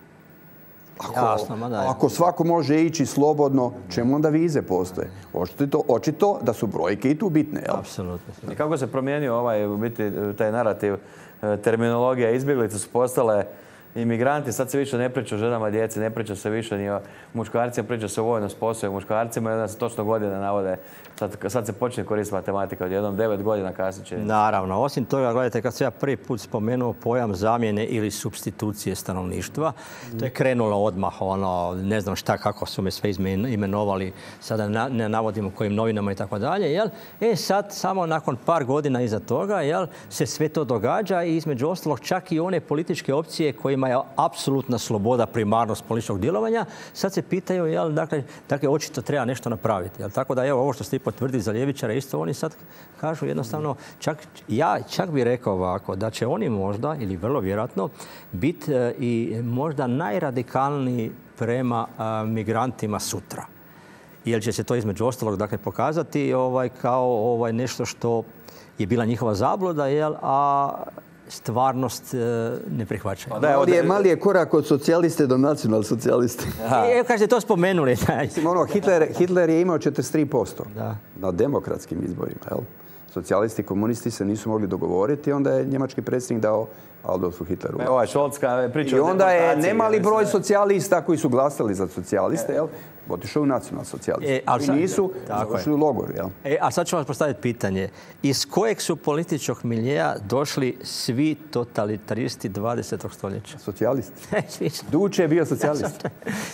Ako svako može ići slobodno, čemu onda vize postoje? Očito da su brojke i tu bitne. Apsolutno. I kako se promijenio taj narativ? Terminologija, izbjeglice su postale imigranti, sad se više ne priča o ženama, djeci, ne priča se više ni o muškarcima, priča se o vojno sposobnim muškarcima i onda se točno godine navode. Sad se počne koristiti matematika od jednom 9 godina kasnije. Naravno. Osim toga, gledajte, kad se ja prvi put spomenuo pojam zamjene ili supstitucije stanovništva, to je krenulo odmah, ne znam šta, kako su me sve imenovali, sada ne navodimo kojim novinama i tako dalje. Sad, samo nakon par godina iza toga, se sve to događa i između ostalog čak i one političke opcije kojima je apsolutna sloboda, primarnost političkog djelovanja, sad se pitaju, dakle, očito treba nešto napraviti. Tako da, evo, ovo što ste potvrdili za ljevičare, isto oni sad kažu jednostavno, čak bih rekao ovako, da će oni možda, ili vrlo vjerojatno, biti i možda najradikalniji prema migrantima sutra. Jer će se to između ostalog, dakle, pokazati kao nešto što je bila njihova zabluda, a stvarnost ne prihvaća. Mali je korak od socijaliste do nacionalsocijaliste. Kad ste to spomenuli. Hitler je imao 43% na demokratskim izborima. Socijalisti i komunisti se nisu mogli dogovoriti, onda je njemački predsjednik dao Adolfu Hitleru. I onda je nemali broj socijalista koji su glasali za socijaliste, otišao u nacionalsocijaliste. I nisu završili u logoru. A sad ću vam postaviti pitanje. Iz kojeg su političkog miljeja došli svi totalitaristi 20. stoljeća? Socijalisti. Duče je bio socijalist.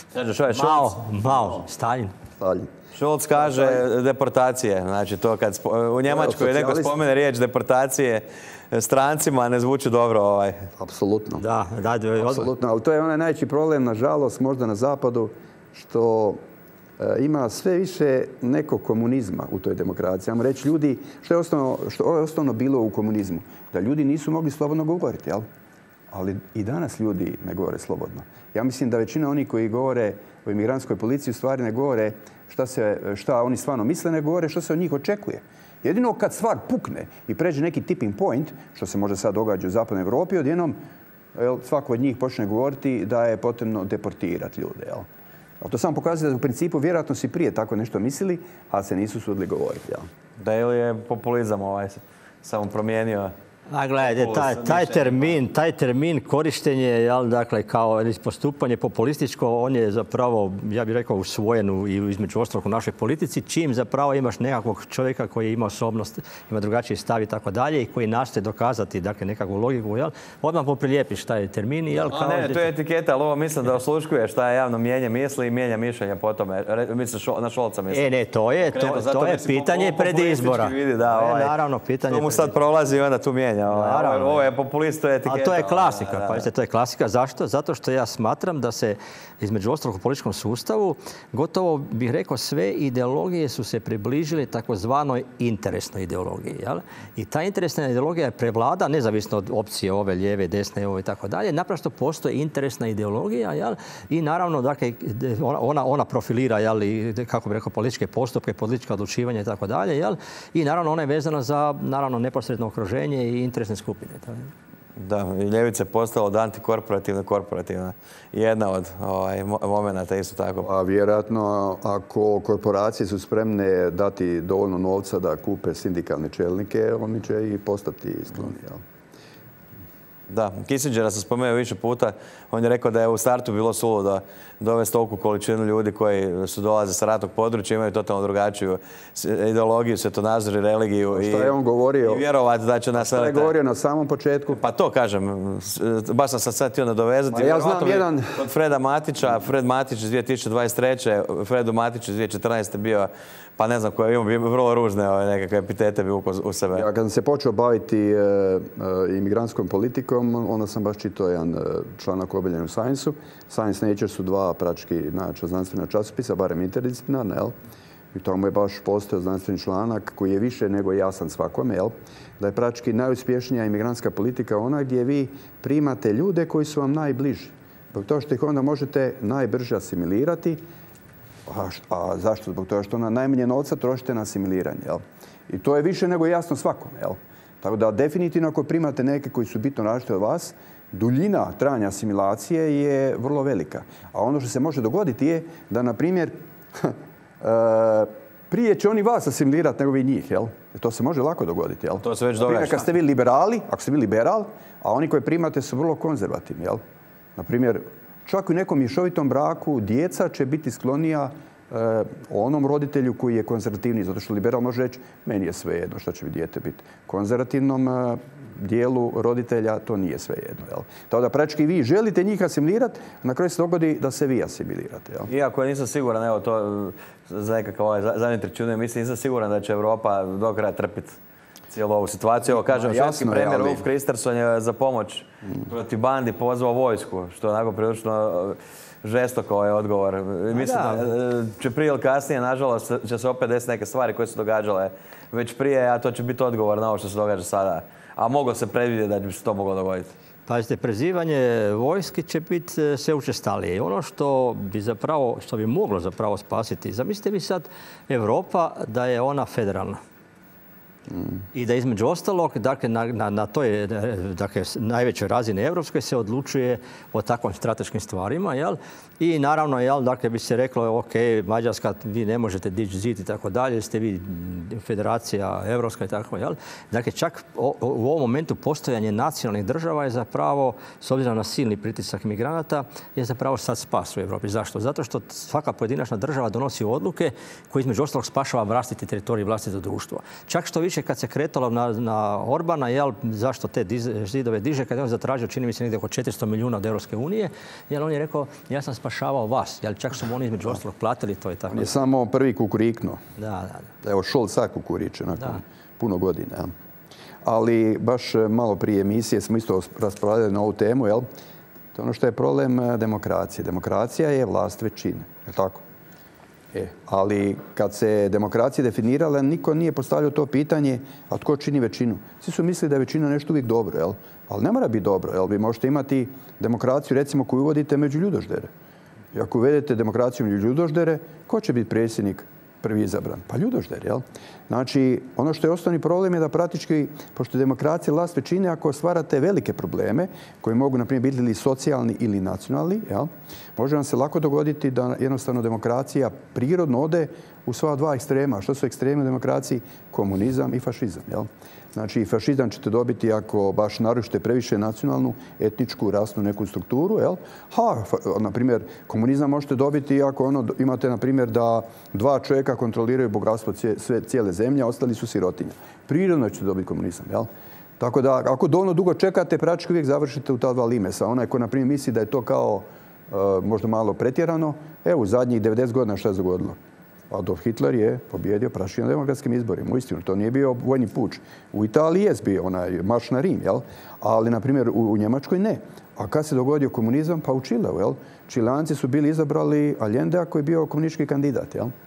Mao, Stalin. Scholz kaže deportacije. Znači to kad u Njemačkoj neko spomene riječ deportacije strancima ne zvuči dobro. Apsolutno. Da, apsolutno. Ali to je onaj najveći problem, nažalost, možda na zapadu, što ima sve više nekog komunizma u toj demokraciji. Ajmo reći ljudi, što je osnovno bilo u komunizmu? Da ljudi nisu mogli slobodno govoriti, ali i danas ljudi ne govore slobodno. Ja mislim da većina onih koji govore o imigrantskoj policiji u stvari ne govore šta oni stvarno misle, ne govore što se od njih očekuje. Jedino kad stvar pukne i pređe neki tipping point, što se možda sad događa u zapadnoj Europi, odjednom svako od njih počne govoriti da je potrebno deportirati ljude. Ali to samo pokazuje da u principu vjerojatno si prije tako nešto mislili, a se nisu sudili govoriti. Da ili je populizam samo promijenio? A gledajte, taj termin korištenje, dakle, kao postupanje populističko, on je zapravo, ja bih rekao, usvojen i između ostalog u našoj politici, čim zapravo imaš nekakvog čovjeka koji ima osobnost, ima drugačiji stav i tako dalje i koji nastoji dokazati, dakle, nekakvu logiku, odmah poprilijepiš taj termin. Ne, to je etiketa, ali ovo mislim da osluškuje šta je javno mijenje misli i mijenja mišljenja po tome. Misliš na Scholza mislim. Ne, to je pitanje pred izbora. Naravno, pitanje. To mu sad prolazi i onda tu mijenja. Ovo je populist, to je etiketa. A to je klasika. Pazite, to je klasika. Zašto? Zato što ja smatram da se između ostalog u političkom sustavu gotovo bih rekao sve ideologije su se približile takozvanoj interesnoj ideologiji. I ta interesna ideologija je prevlada, nezavisno od opcije ove, lijeve, desne i tako dalje. Naprosto postoji interesna ideologija i naravno dakle, ona profilira, kako bih rekao, političke postupke, politička odlučivanja i tako dalje. I naravno ona je vezana za neposredno okruženje i interesne skupine. Da, i ljevica je postala od antikorporativna korporativna. Jedna od momenata isto tako. A vjerojatno, ako korporacije su spremne dati dovoljno novca da kupe sindikalne čelnike, oni će i postati skloni. Da, Kissingera sam spomenuo više puta. On je rekao da je u startu bilo suludo dovesti toliku količinu ljudi koji su dolaze sa ratnog područja, imaju totalno drugačiju ideologiju, svjetonazor i religiju. Šta je on govorio? I vjerovati da će nas... Šta je govorio na samom početku? Pa to kažem. Baš sam se sad htio nadovezati. Ja znam jedan... Od Freda Matića, Fred Matić iz 2023. Fredu Matiću iz 2014. bio, pa ne znam koje, imao vrlo ružne nekakve epitete bi u sebe. Ja kad sam se počeo baviti imigrantskom politikom, onda sam baš čitao jedan članak objavljen u Science-u. Science Nature su dva praktički znanstvena časopisa, barem interdisciplinarna, jel? I tamo je baš postojao znanstveni članak koji je više nego jasan svakome, jel? Da je praktički najuspješnija imigrantska politika ona gdje vi primate ljude koji su vam najbliži. Zbog toga što ih onda možete najbrže asimilirati. A zašto? Zbog toga što najmanje novca trošite na asimiliranje, jel? I to je više nego jasno svakome, jel? Tako da definitivno ako primate neke koji su bitno različiti od vas, duljina trajanja asimilacije je vrlo velika. A ono što se može dogoditi je da, na primjer, prije će oni vas asimilirati nego vi njih, jel? To se može lako dogoditi, jel? To se već događa. Kad ste vi liberali, ako ste vi liberal, a oni koji primate su vrlo konzervativni, jel? Na primjer, čak u nekom mješovitom braku djeca će biti sklonija onom roditelju koji je konzervativniji, zato što liberal može reći meni je svejedno šta će mi dijete biti. Konzervativnom dijelu roditelja to nije svejedno. Tako da praktički vi želite njih asimilirati, na kraju se dogodi da se vi asimilirate. Jel? Iako nisam siguran, evo to za nekakav zadnji trećunem, mislim nisam siguran da će Europa do kraja trpiti cijelu ovu situaciju. Evo kažem, švedski premijer Ulf Kristersson je za pomoć protiv bandi pozvao vojsku, što je onako prilično žestoko je odgovor. Mislim da će prije ili kasnije, nažalost, će se opet desiti neke stvari koje su događale već prije, a to će biti odgovor na ovo što se događa sada. A moglo se predvidjeti da bi se to moglo dogoditi. Pazite, prezivanje vojske će biti sve učestalije. Ono što bi moglo zapravo spasiti, zamislite vi sad Europa da je ona federalna. I da između ostalog, dakle, na toj najvećoj razini europskoj se odlučuje o takvim strateškim stvarima, jel? I naravno, jel, dakle, bi se reklo, ok, Mađarska, vi ne možete dići zid i tako dalje, ste vi federacija europska i tako, jel? Dakle, čak u ovom momentu postojanje nacionalnih država je zapravo, s obzirom na silni pritisak migranata, je zapravo sad spas u Europi. Zašto? Zato što svaka pojedinačna država donosi odluke koje između ostalog spašava vlastiti teritorij, vlastito društvo. Čak što više kad se kretalo na Orbana, jel, zašto te zidove diže, kad je on zatražio, čini mi se negdje oko 400 milijuna od Europske unije, jel, on je rekao, ja sam spašavao vas, jel, čak su mu oni između ostalog platili to i tako. On je samo prvi kukuriknuo. Da. Evo, Scholz sad kukuriče nakon puno godina. Ja. Ali baš malo prije emisije smo isto raspravljali na ovu temu, jel? To je ono što je problem demokracije. Demokracija je vlast većine, je tako? Ali kad se demokracija definirala, niko nije postavljao to pitanje, a tko čini većinu? Svi su mislili da je većina nešto uvijek dobro, jel? Ali ne mora biti dobro, jel? Vi možete imati demokraciju, recimo, koju uvodite među ljudoždere. I ako uvedete demokraciju među ljudoždere, ko će biti predsjednik prvi izabran? Pa ljudožder, jel? Znači, ono što je osnovni problem je da praktički, pošto je demokracija vlast većine, ako stvarate velike probleme, koji mogu, na primjer, biti ili socijalni ili nacionalni, jel? Može vam se lako dogoditi da jednostavno demokracija prirodno ode u sva dva ekstrema. Što su ekstremi u demokraciji? Komunizam i fašizam, jel? Znači, fašizam ćete dobiti ako baš narušite previše nacionalnu, etničku, rasnu neku strukturu, jel? Na primjer, komunizam možete dobiti ako imate, na primjer, da dva čovjeka kontroliraju bogatstvo cijele zemlje, a ostali su sirotinja. Prirodno ćete dobiti komunizam, jel? Tako da, ako dovoljno dugo čekate, praktički uvijek završite u ta dva limesa. Onaj ko, na primjer, misli da je to kao možda malo pretjerano, evo, u zadnjih 90 godina što je zagodilo? Adolf Hitler je pobjedio prašio na demokratskim izborima. Uistinu, to nije bio vojni puč. U Italiji je bio onaj marš na Rim, jel? Ali, na primjer, u Njemačkoj ne. A kad se dogodio komunizam? Pa u Čileu, jel? Čileanci su bili izabrali Allendea koji je bio komunistički kandidat, jel?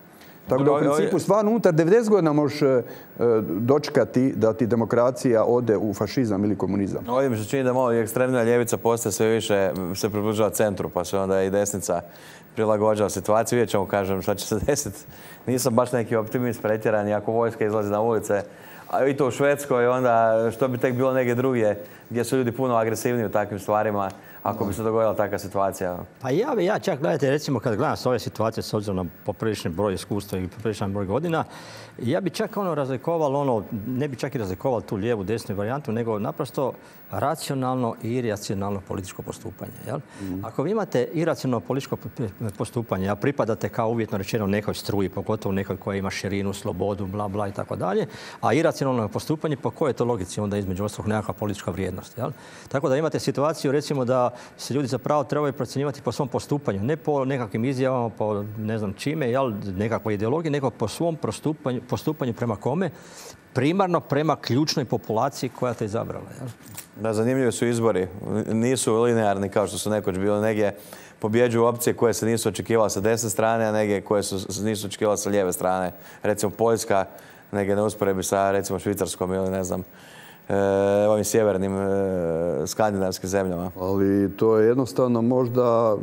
Tako da u principu stvarno unutar 90 godina možeš dočekati da ti demokracija ode u fašizam ili komunizam. Ovdje mi se čini da malo i ekstremna ljevica postaje sve više se približava centru, pa se onda i desnica prilagođava situaciju. Vidjet ćemo, kažem, šta će se desiti. Nisam baš neki optimist pretjeran, ako vojska izlazi na ulice, a i to u Švedskoj, onda što bi tek bilo negdje drugdje gdje su ljudi puno agresivniji u takvim stvarima, ako bi se dogodila takva situacija. Pa ja čak, gledajte, recimo kad gledam s ove situacije s obzirom na poprilični broj iskustva i popriličan broj godina, ja bi čak razlikovao ne bi čak i razlikovao tu lijevu, desnu varijantu, nego naprosto racionalno i iracionalno političko postupanje. Jel? Ako vi imate iracionalno političko postupanje, a pripadate kao uvjetno rečeno nekoj struji, pogotovo nekoj koja ima širinu, slobodu, bla bla i tako dalje, a iracionalno postupanje, po kojoj je to logici onda između ostalog nekakva politička vrijednost. Jel? Tako da imate situaciju recimo da se ljudi zapravo trebaju procjenjivati po svom postupanju, ne po nekakvim izjavama, po ne znam čime, jel, nekakvoj ideologiji, nego po svom postupanju prema kome? Primarno prema ključnoj populaciji koja te izabrala. Jel? Da, zanimljivi su izbori. Nisu linearni kao što su nekoć bili. Negdje pobjeđuju opcije koje se nisu očekivale sa desne strane, a negdje koje se nisu očekivale sa lijeve strane. Recimo Poljska, negdje ne usporedbi sa recimo Švicarskom ili ne znam, ovim sjevernim skandinavskim zemljama. Ali to je jednostavno možda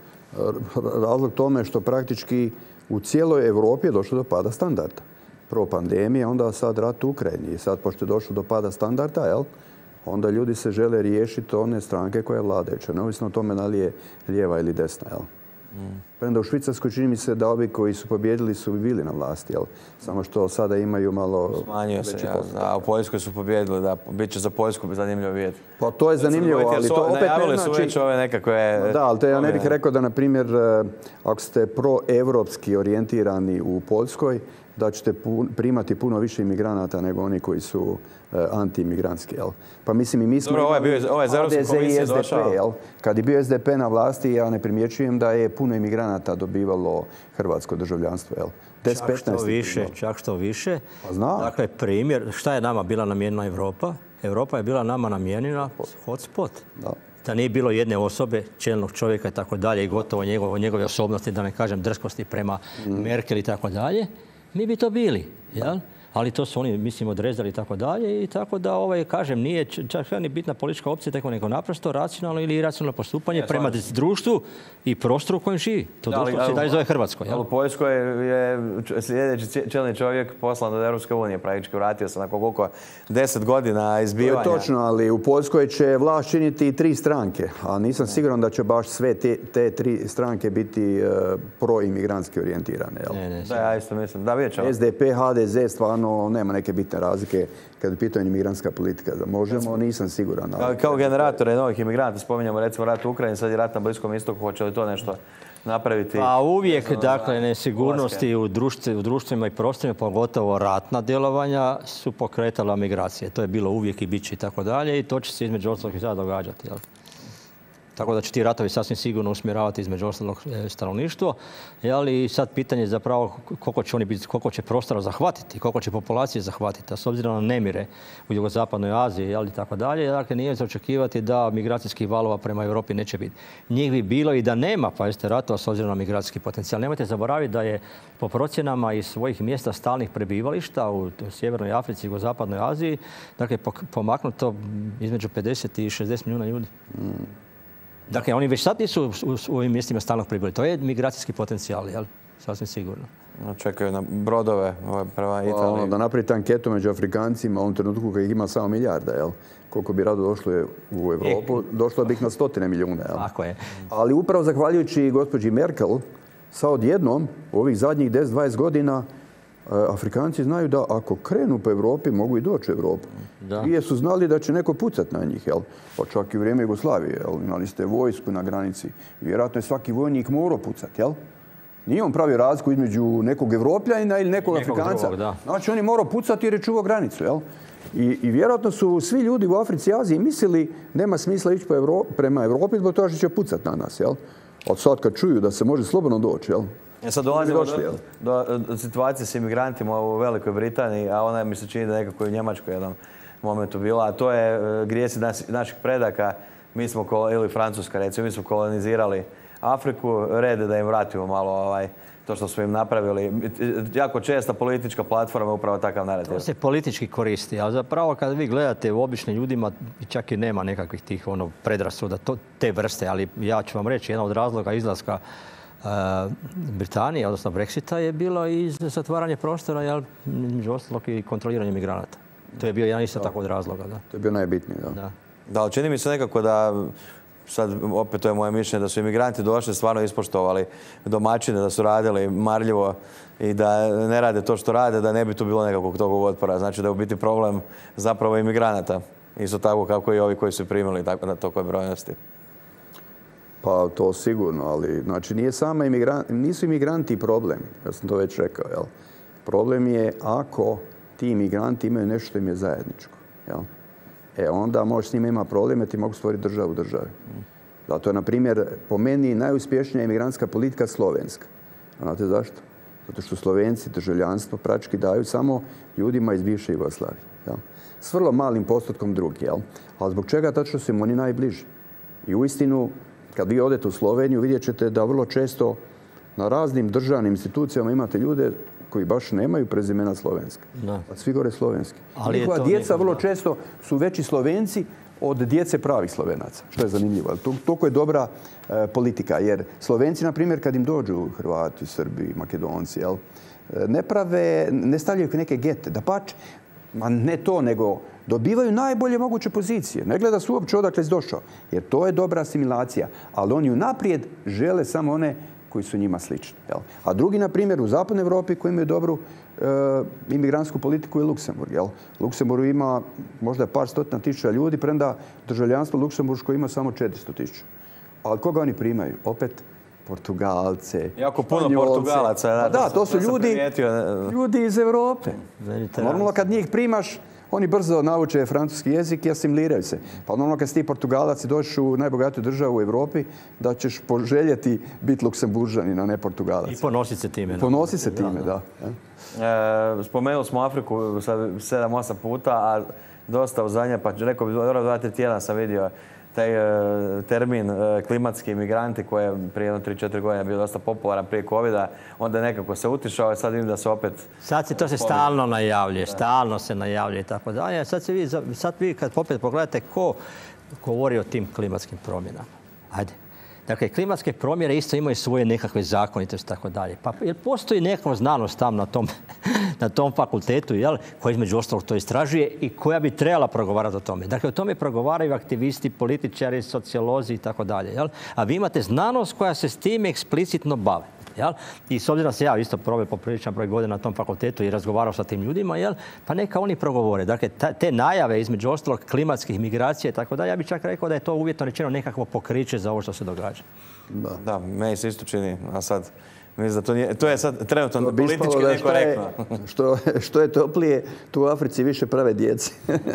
razlog tome što praktički u cijeloj Europi je došlo do pada standarda. Prvo pandemija, onda sad rat u Ukrajini. I sad, pošto je došlo do pada standarda, jel, onda ljudi se žele riješiti one stranke koje je vladajuće, neovisno o tome da li je lijeva ili desna. Jel. Premda u Švicarskoj čini mi se da ovi koji su pobjedili su bili na vlasti, jel? Samo što sada imaju malo smanjio se, a u Poljskoj su pobjedili, da, bit će za Poljsku zanimljivo vidjeti. Pa to je zanimljivo, ali to opet ne znači... su već ove nekakve... Da, ali to ja ne bih rekao da, na primjer, ako ste proevropski orijentirani u Poljskoj, da ćete primati puno više imigranata nego oni koji su anti-imigrantski. Pa mislim i mi smo HDZ i SDP. Kad je bio SDP na vlasti, ja ne primjećujem da je puno imigranata dobivalo hrvatsko državljanstvo. Čak što više. Pa znam. Dakle, primjer, šta je nama bila namijenjena Europa? Europa je bila nama namijenjena hotspot. Da nije bilo jedne osobe, čelnog čovjeka i tako dalje, i gotovo njegove osobnosti, da ne kažem drskosti prema Merkel i tako dalje, mi bi to bili, jel? Ali to su oni, mislim, odrezali i tako dalje. I tako da, kažem, nije čak ni bitna politička opcija, tako nego naprosto racionalno ili iracionalno postupanje prema društvu i prostoru u kojem živi. To društvo se dalje zove Hrvatsko. Ali u Poljskoj je sljedeći čelni čovjek poslan od Europske unije, praktički vratio se nakon koliko 10 godina izbivanja. To je točno, ali u Poljskoj će vlast činiti 3 stranke, a nisam siguran da će baš sve te 3 stranke biti pro-imigrantski orijentirane. Da, ja isto mislim. Da, vidjet ćemo. SDP, HDZ, stvarno nema neke bitne razlike kad je pitanje imigrantska politika. Da možemo, nisam siguran. Kao generatore novih imigranta spominjamo recimo rat u Ukrajini, sad je rat na Bliskom istoku, hoće li to nešto napraviti? Pa uvijek, dakle, nesigurnosti u društvima i prostorima, pogotovo ratna djelovanja, su pokretala migracije. To je bilo uvijek i bit će i tako dalje i to će se između ostalog i sada događati. Jel? Tako da će ti ratovi sasvim sigurno usmjeravati između ostalog stanovništvo. I sad pitanje je zapravo koliko će prostora zahvatiti, koliko će populacije zahvatiti. A s obzirom na nemire u jugozapadnoj Aziji i tako dalje, dakle nije za očekivati da migracijskih valova prema Europi neće biti. Njih bi bilo i da nema, pazite, ratova s obzirom na migracijski potencijal. Nemojte zaboraviti da je po procjenama iz svojih mjesta stalnih prebivališta u Sjevernoj Africi i jugozapadnoj Aziji, dakle pomaknuto između 50 i 60 milijuna ljudi. Dakle, oni već sad nisu u ovim mjestima stalnog prebivališta. To je migracijski potencijal, jel? Sasvim sigurno. Čekaju na brodove prema Italiji. Da napravite anketu među Afrikancima u ovom trenutku kad ih ima samo milijarda, jel? Koliko bi rado došlo u Europu, došlo bi ih na 100 milijuna, jel? Tako je. Ali upravo zahvaljujući gospođi Merkel, sad odjednom, u ovih zadnjih 10-20 godina, Afrikanci znaju da ako krenu po Europi, mogu i doći u Europu. Prije su znali da će neko pucat na njih, jel? Pa čak i u vrijeme Jugoslavije, jel? Imali ste vojsku na granici. Vjerojatno je svaki vojnik morao pucat, jel? Nije on pravio razliku između nekog Evropljanina ili nekog Afrikanca. Znači, on je morao pucati jer je čuvao granicu, jel? I vjerojatno su svi ljudi u Africi i Aziji mislili nema smisla ići prema Europi zbog toga što će pucat na nas, jel? Od sad kad čuju da se može slobodno doći, jel? Sad dolazimo do situacije s imigrantima u Velikoj Britaniji, a ona mi se čini da nekako i u Njemačkoj jednom momentu bila, a to je grijesi naših predaka. Mi smo, ili Francuska recimo, mi smo kolonizirali Afriku, red je da im vratimo malo to što smo im napravili. Jako česta politička platforma je upravo takav narativ. To se politički koristi, a zapravo kad vi gledate u običnim ljudima čak i nema nekakvih tih predrasuda te vrste, ali ja ću vam reći, jedan od razloga izlaska Britanije, odnosno Brexita, je bilo i zatvaranje prostora, među ostalog i kontroliranje migranata. To je bio jedan isto tako od razloga. Da. To je bio najbitniji, da. Da, ali čini mi se nekako da, sad opet to je moje mišljenje, da su imigranti došli, stvarno ispoštovali domaćine, da su radili marljivo i da ne rade to što rade, da ne bi tu bilo nekakvog tog otpora. Znači da je u biti problem zapravo imigranata. Isto tako kako i ovi koji su primili na tokoj brojnosti. Pa to sigurno, ali znači nisu imigranti problem, ja sam to već rekao. Jel? Problem je ako ti imigranti imaju nešto što im je zajedničko. Jel? Onda možeš s njima imati probleme, ti mogu stvoriti državu u državi. Zato je, na primjer, po meni najuspješnija imigrantska politika slovenska. Znate zašto? Zato što Slovenci državljanstvo praktički daju samo ljudima iz bivše Jugoslavije. Jel? S vrlo malim postotkom drugi. Jel? Ali zbog čega? Zato što su im oni najbliži. I uistinu, kad vi odete u Sloveniju, vidjet ćete da vrlo često na raznim državnim institucijama imate ljude koji baš nemaju prezimena slovenska. A svi gore slovenski. Njihova djeca vrlo često su veći Slovenci od djece pravih Slovenaca, što je zanimljivo. Toliko je dobra politika, jer Slovenci, na primjer, kad im dođu Hrvati, Srbi, Makedonci, ne stavljaju neke gete. Dapače, ne to, nego dobivaju najbolje moguće pozicije. Ne gleda se uopće odakle si došao, jer to je dobra asimilacija. Ali oni unaprijed žele samo one koji su njima slični. Jel? A drugi, na primjer, u zapadnoj Europi koji imaju dobru imigrantsku politiku je Luksemburg. Jel? Luksemburg ima možda par stotina tisuća ljudi, premda državljanstvo luksemburško ima samo 400.000. Ali koga oni primaju? Opet Portugalce, jako puno Portugalaca. Da, to su ljudi iz Europe. Normalno kad njih primaš, oni brzo nauče francuski jezik i asimiliraju se. Pa normalno kad si ti Portugalac i dođeš u najbogatiju državu u Europi, da ćeš poželjeti biti Luksemburžanin, a ne Portugalac. I ponositi se time. Ponositi se time, da. Spomenuli smo Afriku 7-8 puta, a dosta u zadnje, pa rekao bi, 2-3 tjedna sam vidio taj termin klimatski imigranti koji je prije 3-4 godine bio dosta popularan prije covida, onda nekako se utišao i sad vidim da se opet... Sad to se stalno najavljuje, stalno se najavljuje i tako dalje. Sad vi kad opet pogledate ko govori o tim klimatskim promjenama. Ajde. Dakle, klimatske promjene isto imaju svoje nekakve zakonitosti i tako dalje. Pa jel postoji neka znanost tam na tom fakultetu, koja između ostalog to istražuje i koja bi trebala progovarati o tome? Dakle, o tome progovaraju aktivisti, političari, sociolozi i tako dalje. A vi imate znanost koja se s time eksplicitno bave. I s obzirom da se ja isto proveo popriličan broj godina na tom fakultetu i razgovarao sa tim ljudima, pa neka oni progovore. Dakle, te najave između ostalog klimatskih migracija i tako dalje, ja bih čak rekao da je to uvjetno rečeno nekakvo pokriće za ovo što se događa. Da, meni se isto čini, a sad mislim da to je sad trenutno politički nekorektno. Što je toplije, tu u Africi više prave djeci.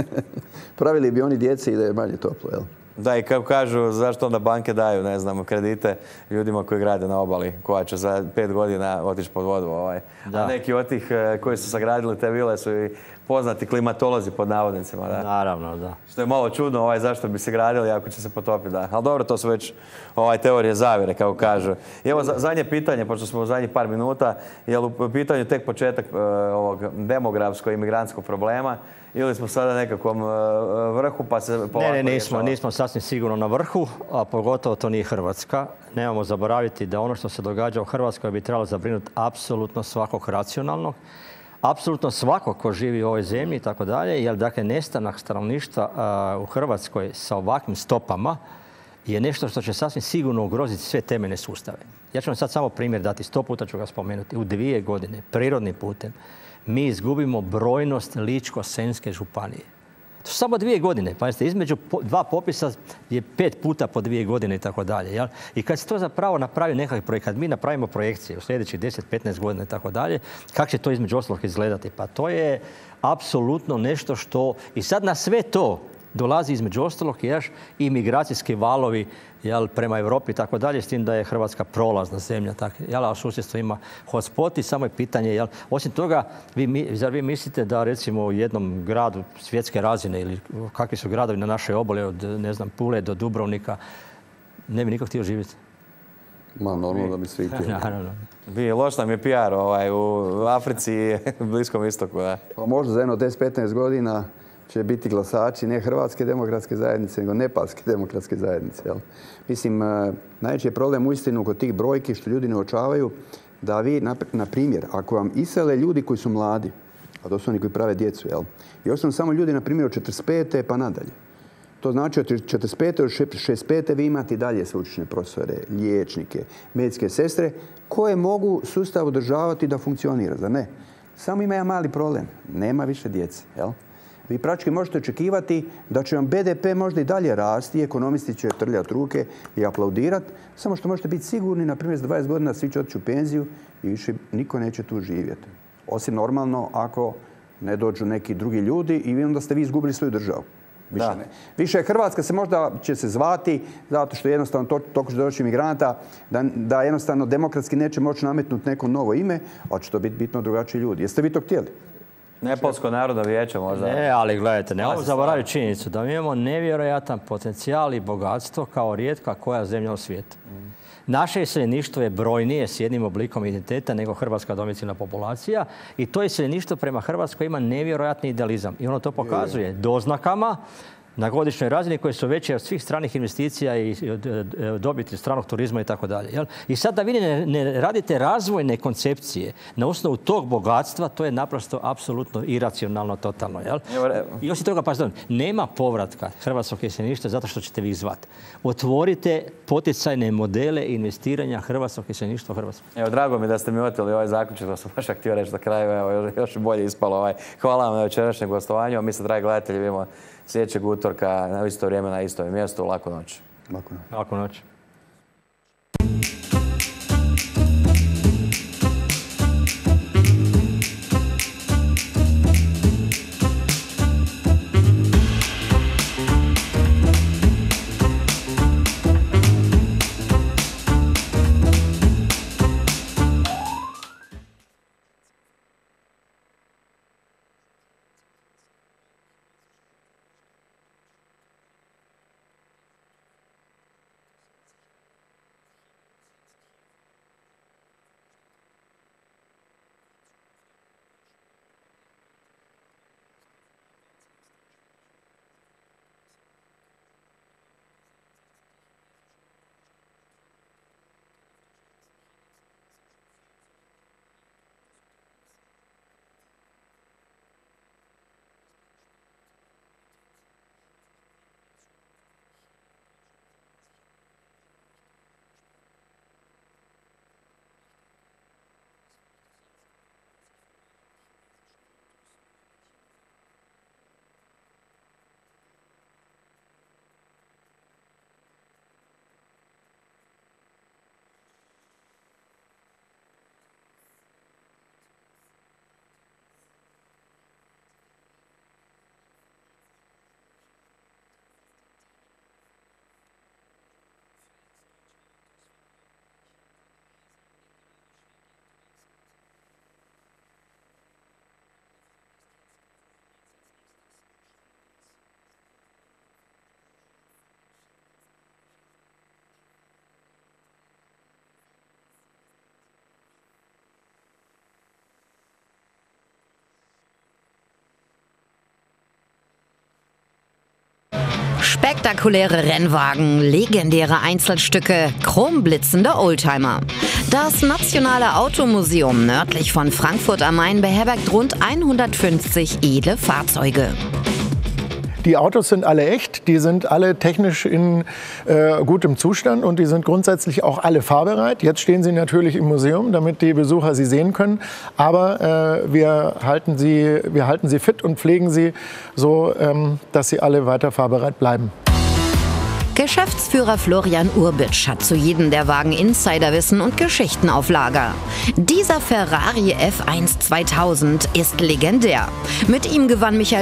Pravili bi oni djeci i da je manje toplo, jel? Da, i kako kažu, zašto onda banke daju, ne znam, kredite ljudima koji grade na obali, koja će za 5 godina otići pod vodu. A neki od tih koji su sagradili te vile su i poznati klimatolozi pod navodnicima. Da. Naravno, da. Što je malo čudno, zašto bi se gradili ako će se potopiti. Da. Ali dobro, to su već teorije zavjere, kako kažu. I evo zadnje pitanje, pošto smo u zadnjih par minuta, je li u pitanju tek početak ovog demografsko-imigrantskog problema ili smo sada nekakvom vrhu pa se polako rješava? Nismo sasvim sigurno na vrhu, a pogotovo to nije Hrvatska. Nemamo zaboraviti da ono što se događa u Hrvatskoj bi trebalo zabrinuti apsolutno svakog racionalnog, apsolutno svakog ko živi u ovoj zemlji i tako dalje, jer dakle nestanak stanovništva u Hrvatskoj sa ovakvim stopama je nešto što će sasvim sigurno ugroziti sve temeljne sustave. Ja ću vam sad samo primjer dati, 100 puta ću ga spomenuti. U 2 godine, prirodnim putem, mi izgubimo brojnost Ličko-senjske županije. To su samo 2 godine. Pazite, između 2 popisa je 5 puta po 2 godine i tako dalje. I kad se to zapravo napravi nekakvi projekt, kad mi napravimo projekcije u sljedećih 10-15 godina i tako dalje, kako će to između ostalog izgledati? Pa to je apsolutno nešto što... I sad na sve to dolazi između ostalog i migracijski valovi prema Europi i tako dalje, s tim da je Hrvatska prolazna zemlja, a u susjedstvu ima hotspot i samo je pitanje, osim toga, zar vi mislite da recimo u jednom gradu svjetske razine ili kakvi su gradovi na našoj obali od, ne znam, Pule do Dubrovnika, ne bi niko htio živjeti? Ma, normalno da bi svi htjeli. Loš nam je PR u Africi i Bliskom istoku. Da. Pa možda za jedno 10-15 godina će biti glasači ne Hrvatske demokratske zajednice, nego Nepalske demokratske zajednice. Jel? Mislim, najveći je problem uistinu kod tih brojki što ljudi ne uočavaju da vi, na primjer, ako vam isele ljudi koji su mladi, a to su oni koji prave djecu, jel? I ostanu samo ljudi, na primjer, od 45. pa nadalje. To znači od 45. do 65. vi imate i dalje sveučilišne profesore, liječnike, medicinske sestre, koje mogu sustav održavati da funkcionira, zar ne? Samo ima jedan mali problem. Nema više djece, jel? Vi praktički možete očekivati da će vam BDP možda i dalje rasti, ekonomisti će trljati ruke i aplaudirati, samo što možete biti sigurni, na primjer, za 20 godina svi će otići u penziju i više niko neće tu živjeti. Osim normalno ako ne dođu neki drugi ljudi i onda ste vi izgubili svoju državu. Više Hrvatska se možda će se zvati zato što jednostavno toliko će doći imigranata da jednostavno demokratski neće moći nametnuti neko novo ime, ali će to biti bitno drugačiji ljudi. Jeste vi to htjeli? Nepalsko narodno vijeće možda. Ne, ali gledajte, ne zaboraviti činjenicu da mi imamo nevjerojatan potencijal i bogatstvo kao rijetka koja zemlja u svijetu. Naše iseljeništvo je brojnije s jednim oblikom identiteta nego hrvatska domicilna populacija i to iseljeništvo prema Hrvatskoj ima nevjerojatni idealizam. I ono to pokazuje doznakama na godišnjoj razini koje su veće od svih stranih investicija i dobiti stranog turizma i tako dalje. I sad da vi ne radite razvojne koncepcije na osnovu tog bogatstva, to je naprosto apsolutno iracionalno, totalno. I osim toga, pazite, nema povratka hrvatskog iseljeništva zato što ćete vi ih zvati. Otvorite poticajne modele investiranja hrvatskog iseljeništva u Hrvatskoj. Evo, drago mi da ste mi oteli ovaj zaključak, da sam baš htio reći na kraju, evo, još bolje ispalo. Hvala vam na večerašnjem gostovanju, a mi se, dragi gledatelji, vidimo sljedećeg utorka na isto vrijeme, na istom mjestu. Laku noć. Laku noć. Spektakuläre Rennwagen, legendäre Einzelstücke, chromblitzende Oldtimer. Das Nationale Automuseum nördlich von Frankfurt am Main beherbergt rund 150 edle Fahrzeuge. Die Autos sind alle echt, die sind alle technisch in gutem Zustand und die sind grundsätzlich auch alle fahrbereit. Jetzt stehen sie natürlich im Museum, damit die Besucher sie sehen können. Aber wir halten sie fit und pflegen sie so, dass sie alle weiter fahrbereit bleiben. Geschäftsführer Florian Urbitsch hat zu jedem der Wagen Insiderwissen und Geschichten auf Lager. Dieser Ferrari F1 2000 ist legendär. Mit ihm gewann Michael